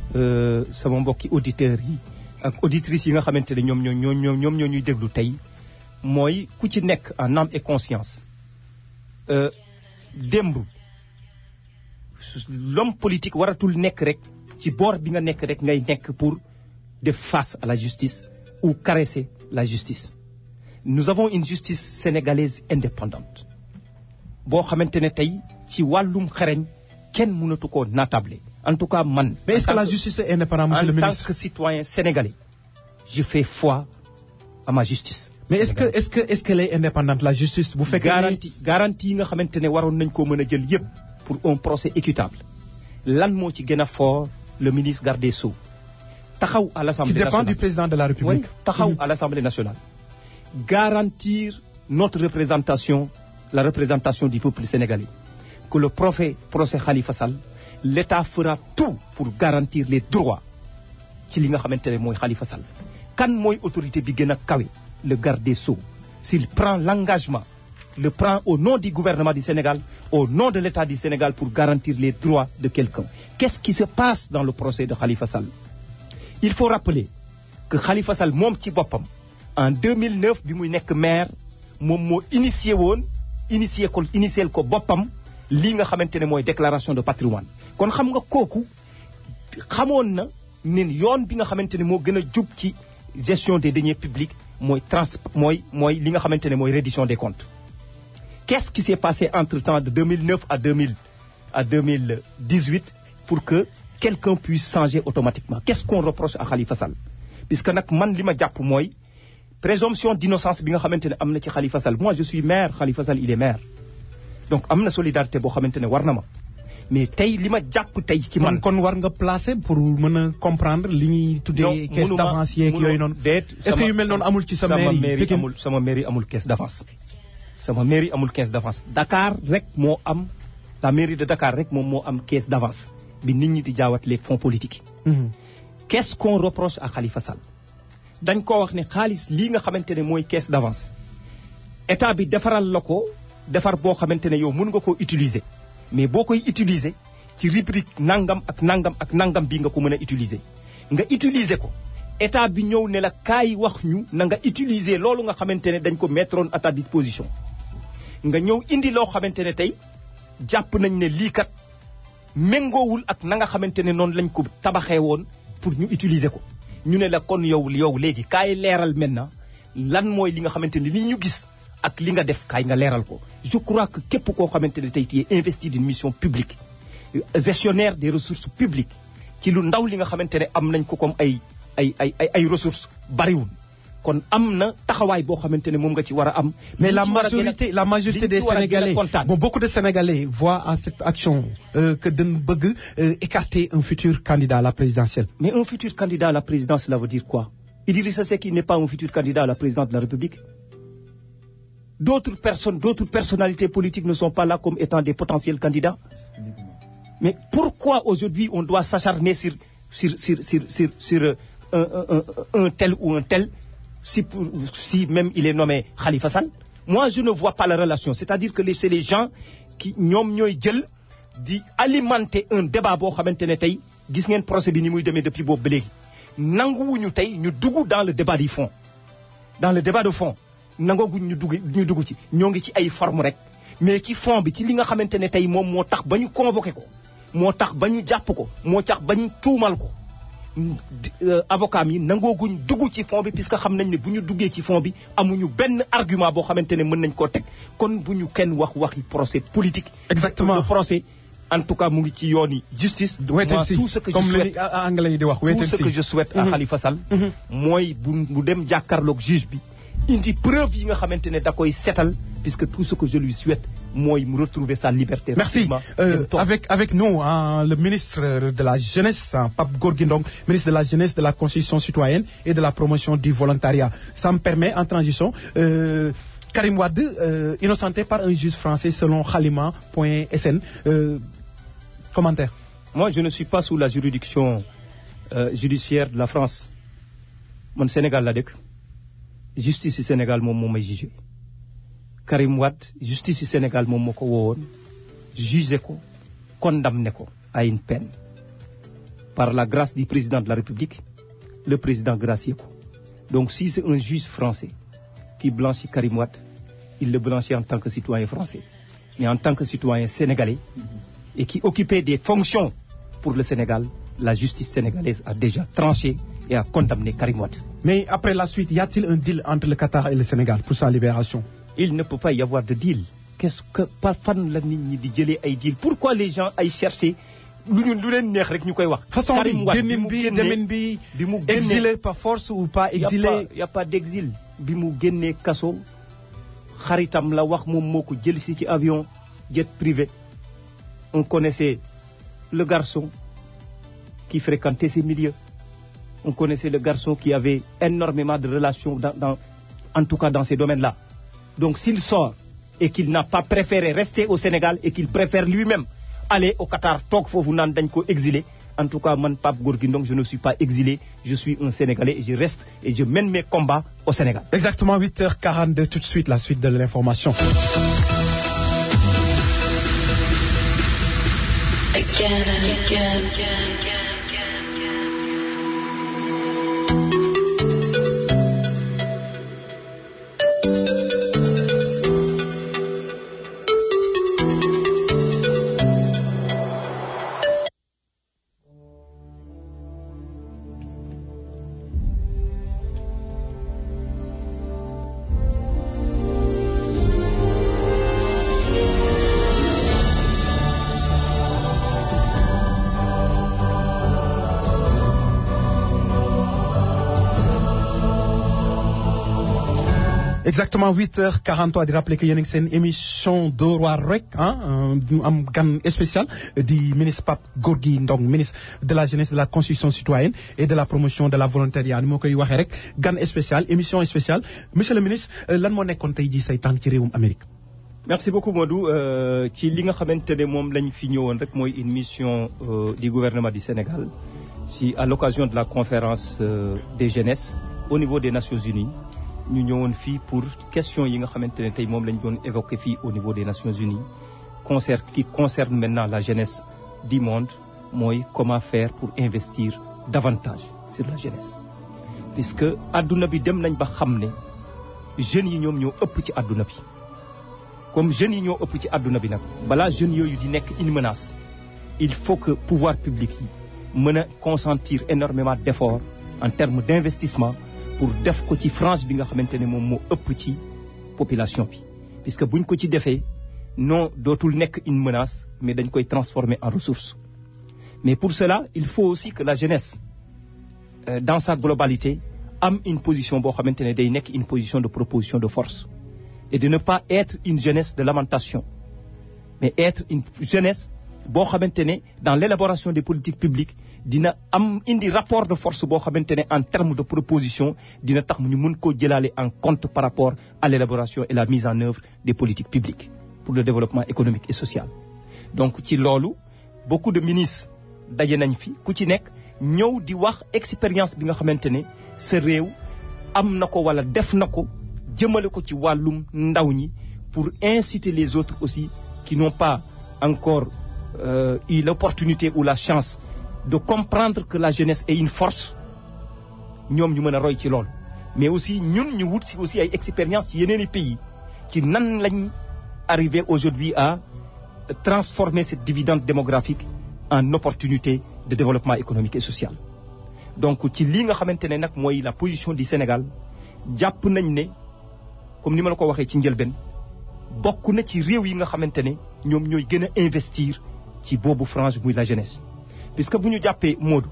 sama mbokki auditeurs yi ak auditrices yi nga xamante ne ñoom ñoo ñoo ñoom ñoo ñuy déglu tey mooy ku ci nekk en âme et conscience démb l'homme politique waratul nekk rek ci boor bi nga nekk rek ngay nekk pour def face à la justice ou caresser la justice. Nous avons une justice sénégalaise indépendante. boo xamante ne tey ci wàllum xereñ kenn mënatu koo naatable en tout cas man. mais est-ce que la justice est indépendante, monsieur le ministre? En tant que citoyen sénégalais je fais foi à ma justice mais est-ce que est-ce que est-ce qu'elle est indépendante la justice bu fekkee garantie garantie yi nga xamante ne waroon nañ koo mën a jël yépp pour un procès équitable lan moo ci gën a fort le ministre garde des Sceaux taxaw à l'Assemblée qui dépend nationale du président de la République. oui taxaw à l'Assemblée nationale garantir notre représentation la représentation du peuple sénégalais que le procès procès Khalifa Sall l'État fera tout pour garantir les droits ci li nga xamante ne mooy Khalifa Sall kan mooy autorité bi gën a kawe le garde des Sceaux s'il prend l'engagement le prend au nom du gouvernement du Sénégal au nom de l'État du Sénégal pour garantir les droits de quelqu'un. Qu'est-ce qui se passe dans le procès de Khalifa Sall? Il faut rappeler que Khalifa Sall moom ci boppam en deux mille neuf bi muy nekk maire moom moo initié woon initié ko initié ko boppam lii nga xamante ne mooy déclaration de patrimoine kon xam nga kooku xamoon na ne yoon bi nga xamante ne moo gën a jub ci gestion des deniers publics mooy trans mooy mooy li nga xamante ne mooy reddition des comptes. Qu'est-ce qui s'est passé entre-temps de deux mille neuf à deux mille à deux mille dix-huit pour que quelqu'un puisse changer automatiquement? Qu'est-ce qu'on reproche à Khalifa Sall? Puisque nag man li ma jàpp mooy présomption d'innocence bi nga xamante ne am na ci Khalifa Sall. Moi je suis maire, Khalifa Sall il est maire. Donc am na solidarité boo xamante ne war na ma mais tey li ma jàpp tey ci man. kon war nga placer pour mën a comprendre li ñuy tuddee caisse d'avance yeeg yooyu noonu. est-ce que yu mel noonu amul ci sa mairie amul sama mairie amul caisse d'avance. sama mairie amul caisse d'avance Dakar rek moo am la mairie de Dakar rek moom moo am caisse d'avance bi nit ñi di jaawat les fonds politiques. Mmh. Qu'est-ce qu'on reproche à Khalifa Sall? dañ ko wax ne xaalis lii nga xamante ne mooy caisse d'avance état bi defaral la ko defar boo xamante ne yow mën nga koo utiliser mais boo koy utiliser ci rubrique nangam ak nangam ak nangam bii nga ko mën a utiliser nga utiliser ko état bi ñëw ne la kaay wax ñu na nga utiliser loolu nga xamante ne dañ ko mettre à ta disposition nga ñëw indi loo xamante ne tey jàpp nañ ne lii kat méngoowul ak na nga xamante ne noonu lañ ko tabaxee woon pour ñu utiliser ko ñu ne la kon yow yow léegi kaay leeral maintenant lan mooy li nga xamante ne li ñu gis ak li nga def kaay nga leeral ko. Je crois que képp koo xamante ne tey tu es investi d'une mission publique gestionnaire des ressources publiques ci lu ndaw li nga xamante ne am nañ ko comme ay ay ay ay ay ressources bariwul kon am na taxawaay boo xamante ne moom nga ci war a am. mais la majorité la majorité des Sénégalais bon beaucoup de Sénégalais voient à cette action euh, que dañ bëgg euh, écarter un futur candidat à la présidentielle. Mais un futur candidat à la présidence, cela veut dire quoi? Idrissa Seck n'est pas un futur candidat à la présidence de la République. D'autres personnes, d'autres personnalités politiques ne sont pas là comme étant des potentiels candidats. Mais pourquoi aujourd'hui on doit s'acharner sur sur sur sur sur, sur euh, un, un, un, un tel ou un tel? Si, si même il est nommé Khalifa Sall, moi je ne vois pas la relation. C'est-à-dire que c'est les gens qui ñoom ñooy jël di alimenter un débat boo xamante ne tey gis ngeen procès bi ni muy demee depuis boobu ba léegi nanguwuñu tey ñu dugg dans le débat du fond. Dans le débat de fond nanguwuñu ñu dugg ñu dugg ci ñoo ngi ci ay forme rek mais ci fond bi ci li nga xamante ne tey moom moo tax ba ñu convoqué ko moo tax ba ñu jàpp ko moo tax ba ñu tuumal ko. avocat yi nangooguñ dugg ci fond bi puisque xam nañ ne bu ñu duggee ci fond bi amuñu benn argument boo xamante ne mën nañ koo teg kon bu ñu kenn wax waxi procès politique. Exactement le procès en tout cas mu ngi ci yooni justice. moi tout ce que je comme souhaite anglais yi di wax tout ce que je souhaite à Khalifa Sall. mooy bu bu dem jàkkaarloog juge bi indi preuve yi nga xamante ne da koy setal puisque tout ce que je lui souhaite mooy mu retrouver sa liberté. Merci. Euh, avec avec nous hein, le ministre de la jeunesse hein, Pape Gorgui Ndong, ministre de la jeunesse, de la constitution citoyenne et de la promotion du volontariat. Ça me permet en transition euh, Karim Wade euh, innocenté par un juge français selon Khalima point S N. Euh, commentaire. Moi je ne suis pas sous la juridiction euh, judiciaire de la France. Man Sénégal la dëkk. Justice ci Sénégal moom moo may jugé. Karim Wade justice ci Sénégal moom moo ko woowoon jugé ko condamné ko à une peine par la grâce du président de la République le président gracié ko donc si c'est un juge français qui blanchit Karim Wade il le blanchit en tant que citoyen français mais en tant que citoyen sénégalais et qui occupait des fonctions pour le Sénégal la justice sénégalaise a déjà tranché et a condamné Karim Wade. Mais après la suite, y a-t-il un deal entre le Qatar et le Sénégal pour sa libération? Il ne peut pas y avoir de deal. Qu'est-ce que par fan la nit ñi di jëlee ay deal? Pourquoi les gens ay chercher lu ñu lu leen neex rek ñu koy wax? façon bi génnin bi demin bi exilé par force ou pas exilé? Il y a pas d'exil. bi mu génnee kaso xaritam la wax moom moo ko jël si ci avion jet privé. On connaissait le garçon qui fréquentait ces milieux. On connaissait le garçon qui avait énormément de relations, dans, dans, en tout cas dans ces domaines-là. Donc s'il sort et qu'il n'a pas préféré rester au Sénégal et qu'il préfère lui-même aller au Qatar, toog foofu naan dañ ko exilé, en tout cas man Pape Gorgui Ndong, je ne suis pas exilé, je suis un Sénégalais et je reste et je mène mes combats au Sénégal. Exactement, huit heures quarante-deux, tout de suite la suite de l'information. Again and again, again, again. Exactement huit heures quarante-trois di rappeler que yéen a ngi seen émission Dóor waar rek ah ñu am gan spécial di ministre Pape Gorgui Ndong ministre de la jeunesse de la constitution citoyenne et de la promotion de la volontariat ni moo koy waxee rek gan spécial émission spéciale monsieur le ministre lan moo nekkoon tey jii say tànk ci réewum Amérique. Merci beaucoup Modou ci li nga xamante ne moom lañ fi ñëwoon rek mooy une mission du gouvernement du Sénégal si à l'occasion de la conférence des jeunesses au niveau des Nations Unies. ñu ñëwoon fii pour question yi nga xamante ne tey moom lañ doon évoqué fii au niveau des Nations Unies concerne qui concerne maintenant la jeunesse du monde mooy comment faire pour investir davantage sur la jeunesse. puisque adduna bi dem nañ ba xam ne jeunes yi ñoom ñoo ëpp ci adduna bi comme jeunes yi ñoo ëpp ci adduna bi nag balaa jeunes yooyu di nekk une menace il faut que pouvoir public yi mën a consentir énormément d'efforts en termes d'investissement pour def ko ci France bi nga xamante ne moom moo ëpp ci population bi puisque buñ ko ci defee non dootul nekk une menace mais dañ koy transformer en ressource. Mais pour cela il faut aussi que la jeunesse euh, dans sa globalité am une position boo xamante ne day nekk une position de proposition de force et de ne pas être une jeunesse de lamentation mais être une jeunesse boo xamante ne dans l'élaboration des politiques publiques dina am indi rapport de force boo xamante ne en termes de proposition dina tax ñu mën koo jëlaale en compte par rapport à l'élaboration et la mise en œuvre des politiques publiques pour le développement économique et social. Donc ci loolu beaucoup de ministres daje nañ fi ku ci nekk ñëw di wax expérience bi nga xamante ne sa réew am na ko wala def na ko jëmale ko ci wàllum ndaw ñi pour inciter les autres aussi qui n'ont pas encore euh, eu l'opportunité ou la chance de comprendre que la jeunesse est une force ñoom ñu mën a roy ci loolu. Mais aussi ñun ñu wut si aussi ay expérience ci yeneen i pays ci nan lañ arrivé aujourd'hui à transformer cette dividende démographique en opportunité de développement économique et social. Donc ci lii nga xamante ne nag mooy la position du Sénégal jàpp nañ ne comme ni ma la ko waxee ci njëlbeen bokk na ci réew yi nga xamante ne ñoom ñooy gën a investir ci boobu frange muy la jeunesse. Puisque bu ñu jàppee Modou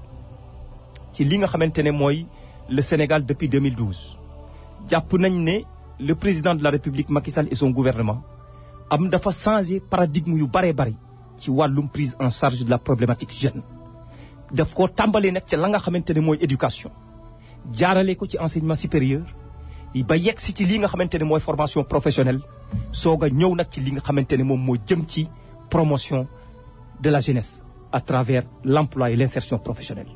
ci li nga xamante ne mooy le Sénégal depuis deux mille douze jàpp nañ ne le président de la République Macky Sall et son gouvernement am dafa changé paradigme yu bare bare ci wàllum prise en charge de la problématique jeune. daf ko tàmbalee nag ci la nga xamante ne mooy éducation jaarale ko ci enseignement supérieur ba yegg si ci li nga xamante ne mooy formation professionnelle soog a ñëw nag ci li nga xamante ne moom moo jëm ci promotion de la jeunesse à travers l'emploi et l'insertion professionnelle.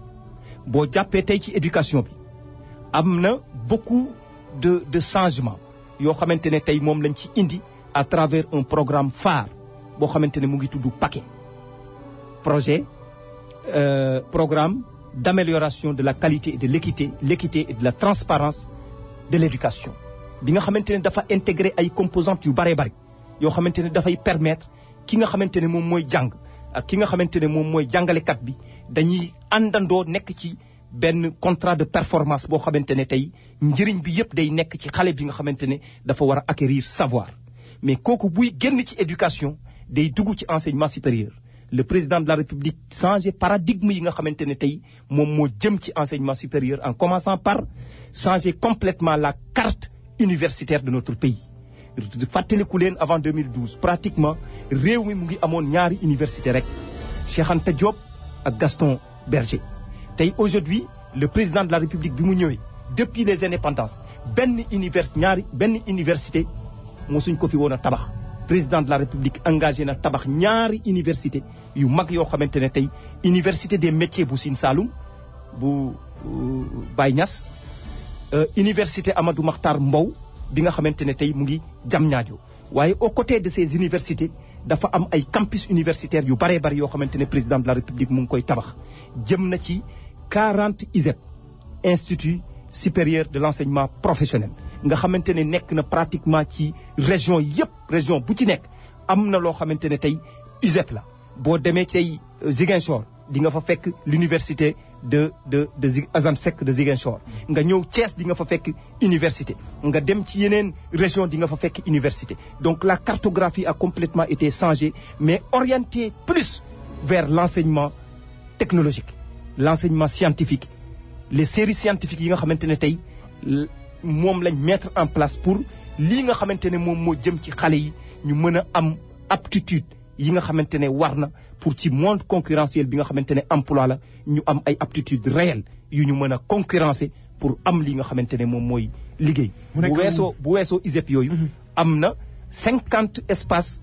boo jàppee tey ci éducation bi am na beaucoup de de changements yoo xamante ne tey moom lañ ci indi à travers un programme phare boo xamante ne mu ngi tudd paquet projet euh, programme d'amélioration de la qualité et de l'équité l'équité et de la transparence de l'éducation bi nga xamante ne dafa intégrer ay composantes yu bare bare yoo xamante ne dafay permettre ki nga xamante ne moom mooy jàng ak ki nga xamante ne moom mooy jàngalekat bi dañuy àndandoo nekk ci benn contrat de performance boo xamante ne tey njëriñ bi yëpp day nekk ci xale bi nga xamante ne dafa war a acquérir savoir mais kooku buy génn ci éducation day dugg ci enseignement supérieur le président de la République changer paradigme yi nga xamante ne tey moom moo jëm ci enseignement supérieur en commençant par changer complètement la carte universitaire de notre pays. fàttaliku leen avant deux mille douze pratiquement réew mi mu ngi amoon ñaari université rek Cheikh Anta Diop ak Gaston Berger tey aujourd'hui le président de la République bi mu ñëwee depuis les indépendances benn univers ñaari benn université mosuñ ko fi woon a tabax président de la République engagé na tabax ñaari université yu mag yoo xamante ne tey université des métiers bu Sine Saloum bu Baye Niass université Amadou Mahtar Mbow bi nga xamante ne tey mu ngi Diamniadio waaye aux côtés de ces universités dafa am ay campus universitaires yu baree bari yoo xamante ne président de la République mu ngi koy tabax jëm na ci quarante I S E P institut supérieur de l'enseignement professionnel nga xamante ne nekk na pratiquement ci région yépp région bu ci nekk am na loo xamante ne tey U S E P la boo demee tey Ziguinchor di nga fa fekk l'université de de de Assane Seck de Ziguinchor nga ñëw Thiès di nga fa fekk université nga dem ci yeneen région di nga fa fekk université donc la cartographie a complètement été changée mais orientée plus vers l'enseignement technologique l'enseignement scientifique les séries scientifiques yi nga xamante ne tey moom lañ mettre en place pour lii nga xamante ne moom moo jëm ci xale yi ñu mën a am aptitude yi nga xamante ne war na pour ci monde concurrentiel bi nga xamante ne emploi la ñu am ay aptitudes réelles yu ñu mën a concurrencer pour am li nga xamante ne moom mooy liggéey. bu weesoo bu weesoo I S E P yooyu. am na cinquante espaces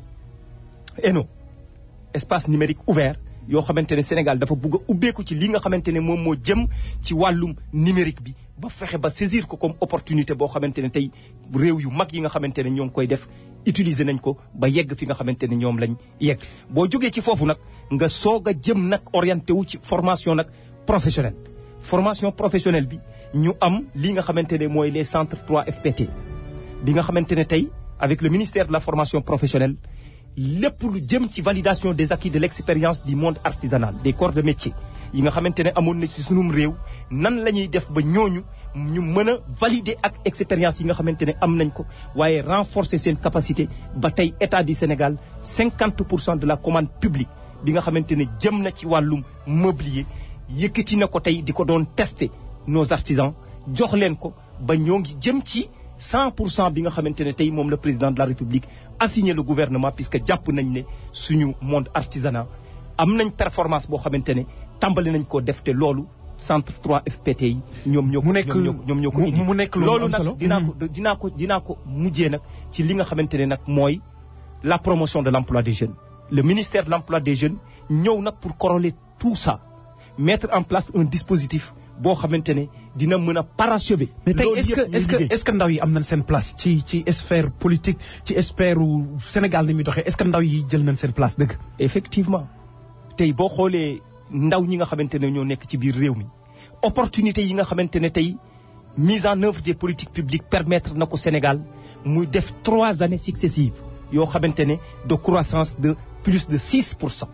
ENO espace numérique ouvert yoo xamante ne Sénégal dafa bugg a ubbeeku ci li nga xamante ne moom moo jëm ci wàllum numérique bi ba fexe ba saisir ko comme opportunité boo xamante ne tey réew yu mag yi nga xamante ne ñoo ngi koy def utiliser nañ ko ba yegg fi nga xamante ne ñoom lañ yegg boo jógee ci foofu nag nga soog a jëm nag orienté wu ci formation nag professionnelle formation professionnelle bi ñu am li nga xamante ne mooy les centres trois F P T bi nga xamante ne tey avec le ministère de la formation professionnelle lépp lu jëm ci validation des acquis de l'expérience du monde artisanal des corps de métier yi nga xamante ne amoon na ci sunum réew nan la ñuy def ba ñooñu ñu mën a valider ak expérience yi nga xamante ne am nañ ko waaye renforcer seen capacité ba tey état du Sénégal cinquante pour cent de la commande publique bi nga xamante ne jëm na ci wàllum mobilier yëkkati na ko tey di ko doon tester nos artisans jox leen ko ba ñoo ngi jëm ci cent pour cent bi nga xamante ne tey moom le président de la République a signé le gouvernement puisque jàpp nañ ne suñu monde artisanat am nañ performance boo xamante ne tàmbali nañ ko def te loolu centre trois F P T yi ñoom ñoo ko ñoom ñoo ko indi mu nekk loolu nag dinaa ko dinaa ko dinaa ko mujjee nag ci li nga xamante ne nag mooy la promotion de l'emploi des jeunes le ministère de l'emploi des jeunes ñëw nag pour corroler tout ça mettre en place un dispositif boo xamante ne dina mën a parachever. mais tey est-ce que est-ce que est-ce que ndaw yi am nañ seen place ci ci sphère politique ci sphère Sénégal ni muy doxee est-ce que ndaw yi jël nañ seen place dëgg. effectivement tey boo xoolee ndaw ñi nga xamante ne ñoo nekk ci biir réew mi opportunité yi nga xamante ne tey mise en œuvre des politiques publiques permettre na ko Sénégal muy def trois années successives yoo xamante ne de croissance de plus de six pour cent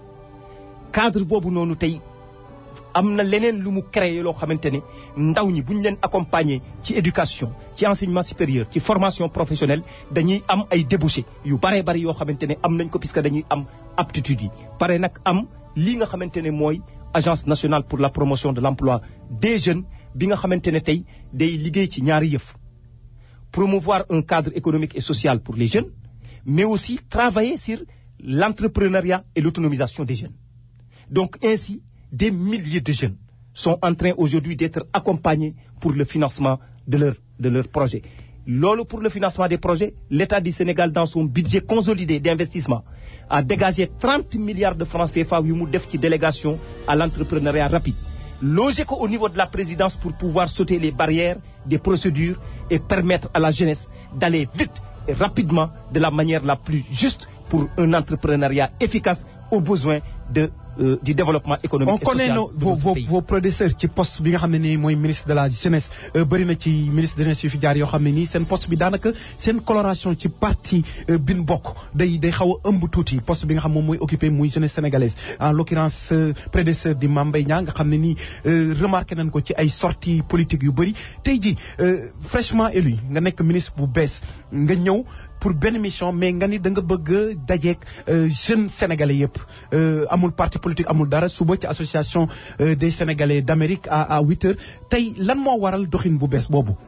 cadre boobu noonu tey. am na leneen lu mu créé loo xamante ne ndaw ñi bu ñu leen accompagner ci éducation ci enseignement supérieur ci formation professionnelle dañuy am ay débouchés yu baree bari yoo xamante ne am nañ ko puisque dañuy am aptitude yi pare nag am lii nga xamante ne mooy agence nationale pour la promotion de l'emploi des jeunes bi nga xamante ne tey day liggéey ci ñaari yëf promouvoir un cadre économique et social pour les jeunes mais aussi travailler sur l'entrepreneuriat et l'autonomisation des jeunes donc ainsi des milliers de jeunes sont en train aujourd'hui d'être accompagnés pour le financement de leur de leurs projets. Loolu pour le financement des projets, l'État du Sénégal dans son budget consolidé d'investissement a dégagé trente milliards de francs C F A yu mu def ci délégation à l'entrepreneuriat rapide. Logé ko au niveau de la présidence pour pouvoir sauter les barrières des procédures et permettre à la jeunesse d'aller vite et rapidement de la manière la plus juste pour un entrepreneuriat efficace aux besoins de Euh, du développement économique on et social. On connaît vos, vos, vos prédécesseurs ci poste bi nga xam ne nii mooy ministre de la jeunesse euh, bëri na ci ministre de la jeunesse yu fi jaar yoo xam ne nii seen poste bi daanaka seen coloration ci parti euh, bin bokk day day xaw a ëmb tuuti poste bi nga xam moom mooy occupé muy jeunesse sénégalaise en l'occurrence euh, prédécesseur di Mame Mbaye Niang nga xam ne nii euh, remarqué nañ ko ci ay sorties politiques yu bëri tey ji euh, fraîchement élu nga nekk ministre bu bees nga ñëw pour benn mission mais nga ni da nga bëgg dajeek jeunes sénégalais yëpp amul parti politique amul dara suba ci association des sénégalais d'Amérique à à huit heures tey lan moo waral doxin bu bees boobu.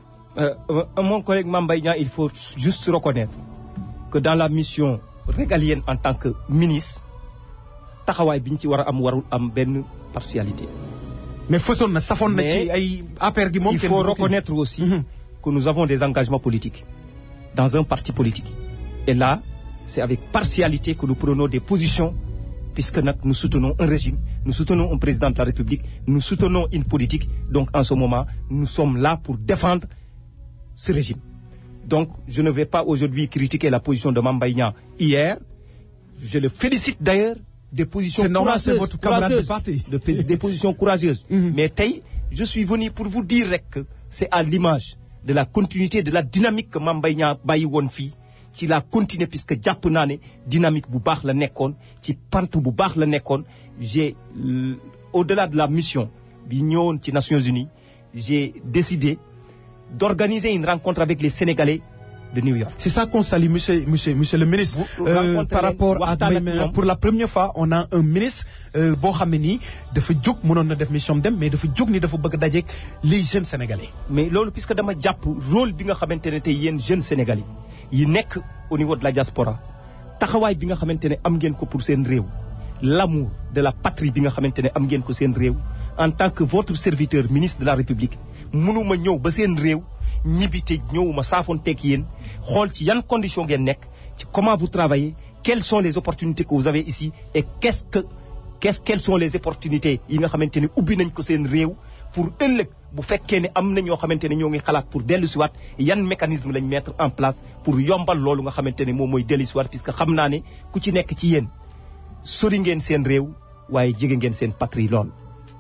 Mon collègue Mame Mbaye Niang il faut juste reconnaître que dans la mission régalienne en tant que ministre taxawaay bi ñu ci war a am warul am benn partialité. mais fësoon na safoon na ci ay affaire gi moom. il faut reconnaître aussi mm-hmm. que nous avons des engagements politiques dans un parti politique. Et là, c'est avec partialité que nous prenons des positions, puisque nous soutenons un régime, nous soutenons un président de la République, nous soutenons une politique. Donc en ce moment, nous sommes là pour défendre ce régime. Donc je ne vais pas aujourd'hui critiquer la position de Mame Mbaye Niang hier. Je le félicite d'ailleurs. Des positions c'est normal, courageuses, c'est votre camarade de parti. De, des positions courageuses. Mm-hmm. Mais tey, je suis venu pour vous dire rek que c'est à l'image de la continuité de la dynamique que Mame Mbaye Niang bàyyi woon fii ci la continuer puisque jàpp naa ne dynamique bu baax la nekkoon ci pante bu baax la nekkoon. J'ai au-delà de la mission bi ñëwoon ci Nations Unies, j'ai décidé d'organiser une rencontre avec les Sénégalais de New York. C'est ça qu'on salue, monsieur, monsieur, monsieur le ministre. Euh, par rapport à demain, pour la première fois, on a un ministre boo xam ne nii dafa jóg mënoon na def mission dem mais dafa jóg ni dafa bëgg a dajeek les jeunes sénégalais. mais loolu puisque dama jàpp rôle bi nga xamante ne tey yéen jeunes sénégalais yi nekk au niveau de la diaspora taxawaay bi nga xamante ne am ngeen ko pour seen réew l'amour de la patrie bi nga xamante ne am ngeen ko seen réew en tant que votre serviteur ministre de la République mënuma ñëw ba seen réew ñibbi te ñëwuma saafoonteeg yéen xool ci yan conditions ngeen nekk ci comment vous travaillez quelles sont les opportunités que vous avez ici et qu'est-ce que qu'est-ce quelles sont les opportunités yi nga xamante ne ubbi nañ ko seen réew pour ëllëg bu fekkee ne am na ñoo xamante ne ñoo ngi xalaat pour dellu siwaat yan mécanisme lañ mettre en place pour yombal loolu nga xamante ne moom mooy dellu siwaat puisque xam naa ne ku ci nekk ci yéen sori ngeen seen réew waaye jege ngeen seen patrie lool.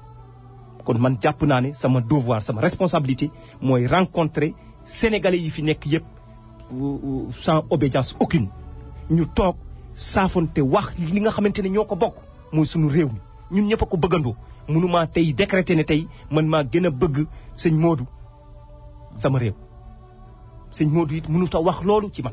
kon man jàpp naa ne sama devoir sama responsabilité mooy rencontrer sénégalais yi fi nekk yëpp sans obédience aucune ñu toog saafonte wax li nga xamante ne ñoo ko bokk mooy sunu réew mi ñun ñëpp a ko bëggandoo mënumaa tey décréter ne tey man maa gën a bëgg sëñ Modou sama réew sëñ Modou it mënut a wax loolu ci man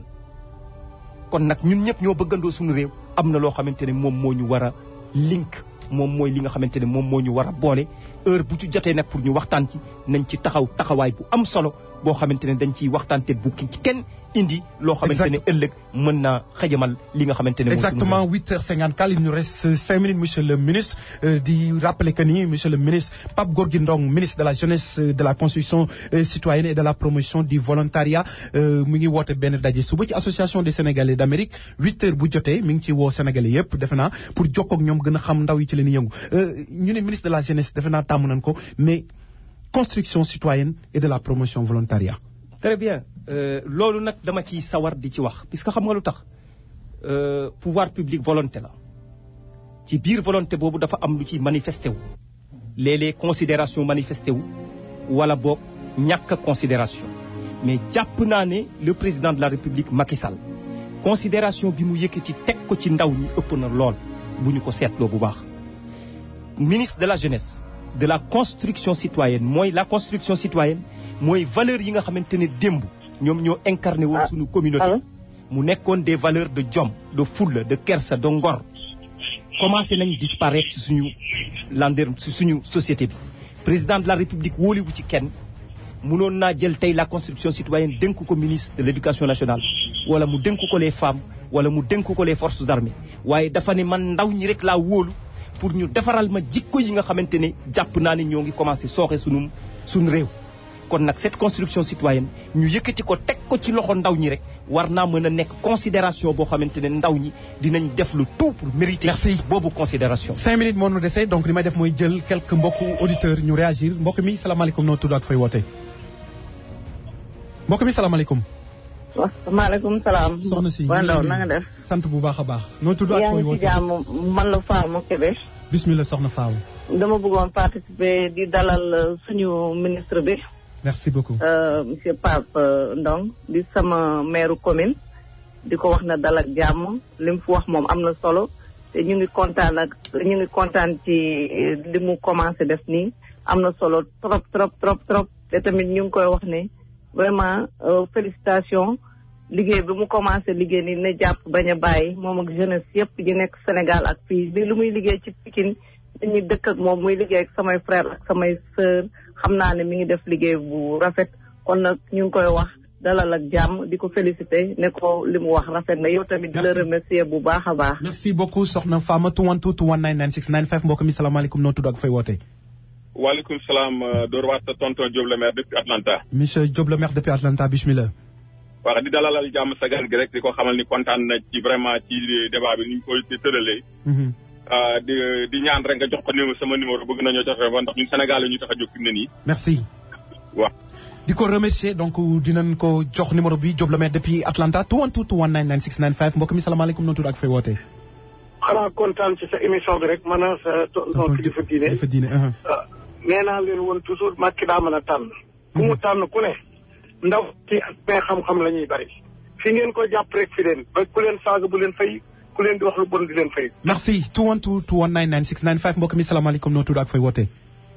kon nag ñun ñëpp ñoo bëggandoo sunu réew am na loo xamante ne moom moo ñu war a link moom mooy li nga xamante ne moom moo ñu war a boole heure bu ci jotee nag pour ñu waxtaan ci nañ ci taxaw taxawaay bu am solo boo xamante ne dañ ciy waxtaan te bu ci kenn indi loo xamante ne ëllëg mën naa xajamal li nga xamante ne exactement huit heures cinquante-quatre il nous reste cinq minutes monsieur le ministre euh, di rappeler que ni monsieur le ministre Pape Gorgui Ndong ministre de la jeunesse de la construction euh, citoyenne et de la promotion du volontariat mu ngi woote benn daje suba ci association des sénégalais d'Amérique huit heures bu jotee mi ngi ci woo sénégalais yëpp defe naa pour jokkoo ak ñoom gën a xam ndaw yi ci leen yëngu ñu ne ministre de la jeunesse defe naa tàmm nañ ko mais construction citoyenne et de la promotion volontariat. Très bien euh, loolu nag dama ciy sawar di ci wax puisque xam nga lu tax euh, pouvoir public volonté la ci biir volonté boobu dafa am lu ciy manifesté wu léeg-léeg considération manifesté wu wala boog ñàkk considération mais jàpp naa ne le président de la République Macky Sall considération bi mu yëkkati teg ko ci ndaw ñi ëpp na lool bu ñu ko seetloo bu baax ministre de la jeunesse de la construction citoyenne mooy la construction citoyenne mooy valeurs yi nga xamante ne démb ñoom ñoo incarné woon suñu communauté mu nekkoon des valeurs de jom de fulla de kersa de ngor commencé nañ disparaître ci suñu lander ci suñu société bi président de la République wóoliwu ci kenn mënoon naa jël tey la construction citoyenne dénk ko ministre de l'éducation nationale wala mu dénk ko les femmes wala mu dénk ko les forces armées waaye dafa ne man ndaw ñi rek laa wóolu pour ñu defaral ma jikko yi nga xamante ne jàpp naa ne ñoo ngi commencé sooxe sunu suñu réew kon nag cette construction citoyenne ñu yëkkati ko teg ko ci loxo ndaw ñi rek war naa mën a nekk considération boo xamante ne ndaw ñi dinañ def le tout pour mériter. merci boobu considération. cinq minutes moo ñu dese donc li may def mooy jël quelques mbokku auditeurs ñu réagir mbokk mi salaamaaleykum noo tudd ak fay wootee mbokk mi salaamaaleykum. waaw maaleykum salaam. soxna si waa Ndaw na nga def. sant bu baax a baax. noo tudd ak fay wootee yaa ngi ci jàmm man la Faamu Kébé. bismillah soxna Faamu. dama bëggoon participer di dalal suñu ministre bi. merci beaucoup. Euh, monsieur Pape Ndong di sama maire commune di ko wax na dal ak jàmm li mu fi wax moom am na solo te ñu ngi kontaan ak ñu ngi kontaan ci li mu commencé def nii am na solo trop trop trop trop te tamit ñu ngi koy wax ne vraiment euh, félicitations liggéey bi mu commencé liggéey ni ne jàpp bañ a bàyyi moom ak jeunesse yëpp yi nekk Sénégal ak fii bi lu muy liggéey ci Pikine nit ñi dëkk ak moom muy liggéey ak samay frère ak samay sœur xam naa ne mi ngi def liggéey bu rafet kon nag ñu ngi koy wax dalal ak jàmm di ko féliciter ne ko li mu wax rafet na yow tamit di la remercier bu baax a baax. merci beaucoup soxna Fama two one two two one nine nine six nine five mbokk mi salaamaaleykum noo tudd ak fay wootee. waaleykum salaam Dóor waar tonton Diop le maire depuis Atlanta. monsieur Diop le maire depuis Atlanta bismillah. waaw di dalalal jàmm sa gan gi rek di ko xamal ni kontaan na ci vraiment ci débat bi ni ñu koy tëralee. di di ñaan rek nga jox ko numéro sama numéro bëgg nañoo joxe ba ndax ñun Sénégal la ñu tax a jóg fi mu ne nii. merci. waaw. di ko remercier donc dinañ ko jox numéro bi Diop le maire depuis Atlanta two one two two one nine nine six nine five mbokk mi salaamaaleykum noo tudd ak fay wootee. xanaa kontaan ci sa émission bi rek maanaam sa tonton kilifa diine. kilifa diine. nee naa leen woon toujours Macky daa mën a tànn. ku mu tànn ku ne. ndaw ci ak mais xam-xam la ñuy bari. fi ngeen ko jàpp rek fi leen ba ku leen saaga bu leen fay ku leen di wax lu bon di leen fay. merci two one two two one nine nine six nine five mbokk mi salaamaaleykum noo tudd ak fay wootee.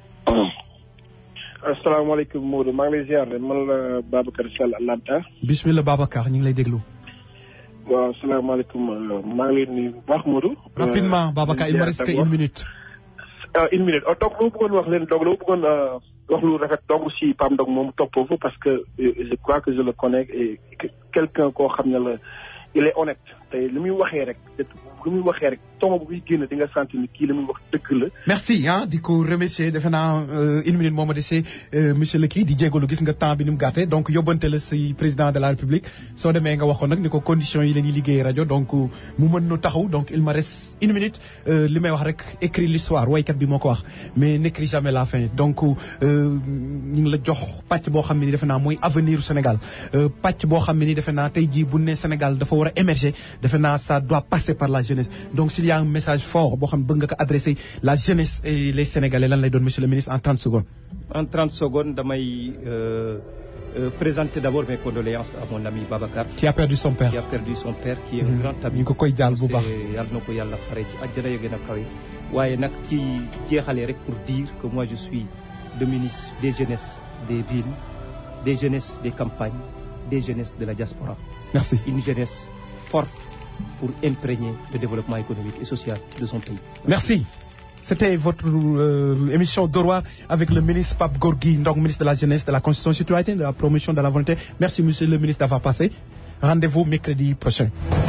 asalaamaaleykum Modou maa ngi lay ziar man la Babacar Sall Atlanta. bismillah Babacar ñu ngi lay déglu. waaw asalaamaaleykum maa ngi lay nuyu bu baax Modou. rapidement Babacar il me reste une minute. une minute donc lu bëggoon wax leen donc lu bëggoon wax lu rafet donc si Pam Ndong moom topp foofu parce que je crois que je le connais et quelqu'un koo xam ne la il est honnête te li muy waxee rek li muy waxee rek tomb buy génn di nga sentir ni kii li muy wax dëgg la. merci ah di ko remercier defe naa une minute moo ma dese monsieur le kii di jégalu gis nga temps bi ni mu gàttee donc yóbbante la si président de la république soo demee nga waxoon nag ni ko conditions yi la ñuy liggéey rajo donc mu mën nu taxaw donc il me reste une minute li may wax rek écrit l'histoire waykat bi moo ko wax mais n'écris jamais la fin donc ñu ngi la jox pàcc boo xam ne ni defe naa mooy avenir Sénégal pàcc boo xam ne ni defe naa tey jii bu ne Sénégal dafa war a émerger defe naa ça doit passer par la jeunesse donc s'il y a un message fort boo xam ne bëgg nga ko adresser la jeunesse et les Sénégalais lan lay doon monsieur le ministre en trente secondes. en trente secondes damay euh, euh, présenter d'abord mes condoléances à mon ami Babacar. qui a perdu son père. qui a perdu son père qui est un grand ami. ñu ko koy jaal bu baax. yàlla na ko yàlla xare ci àjjana yu gën a kawe waaye nag ci jeexalee rek pour dire que moi je suis le ministre des jeunesses des villes des jeunesses des campagnes des jeunesses de la diaspora. merci. une jeunesse forte pour imprégner le développement économique et social de son pays. Merci. C'était votre euh, émission Dóor waar avec le ministre Pape Gorgui Ndong, ministre de la Jeunesse, de la Constitution citoyenne, de la promotion de la volonté. Merci monsieur le ministre d'avoir passé. Rendez-vous mercredi prochain.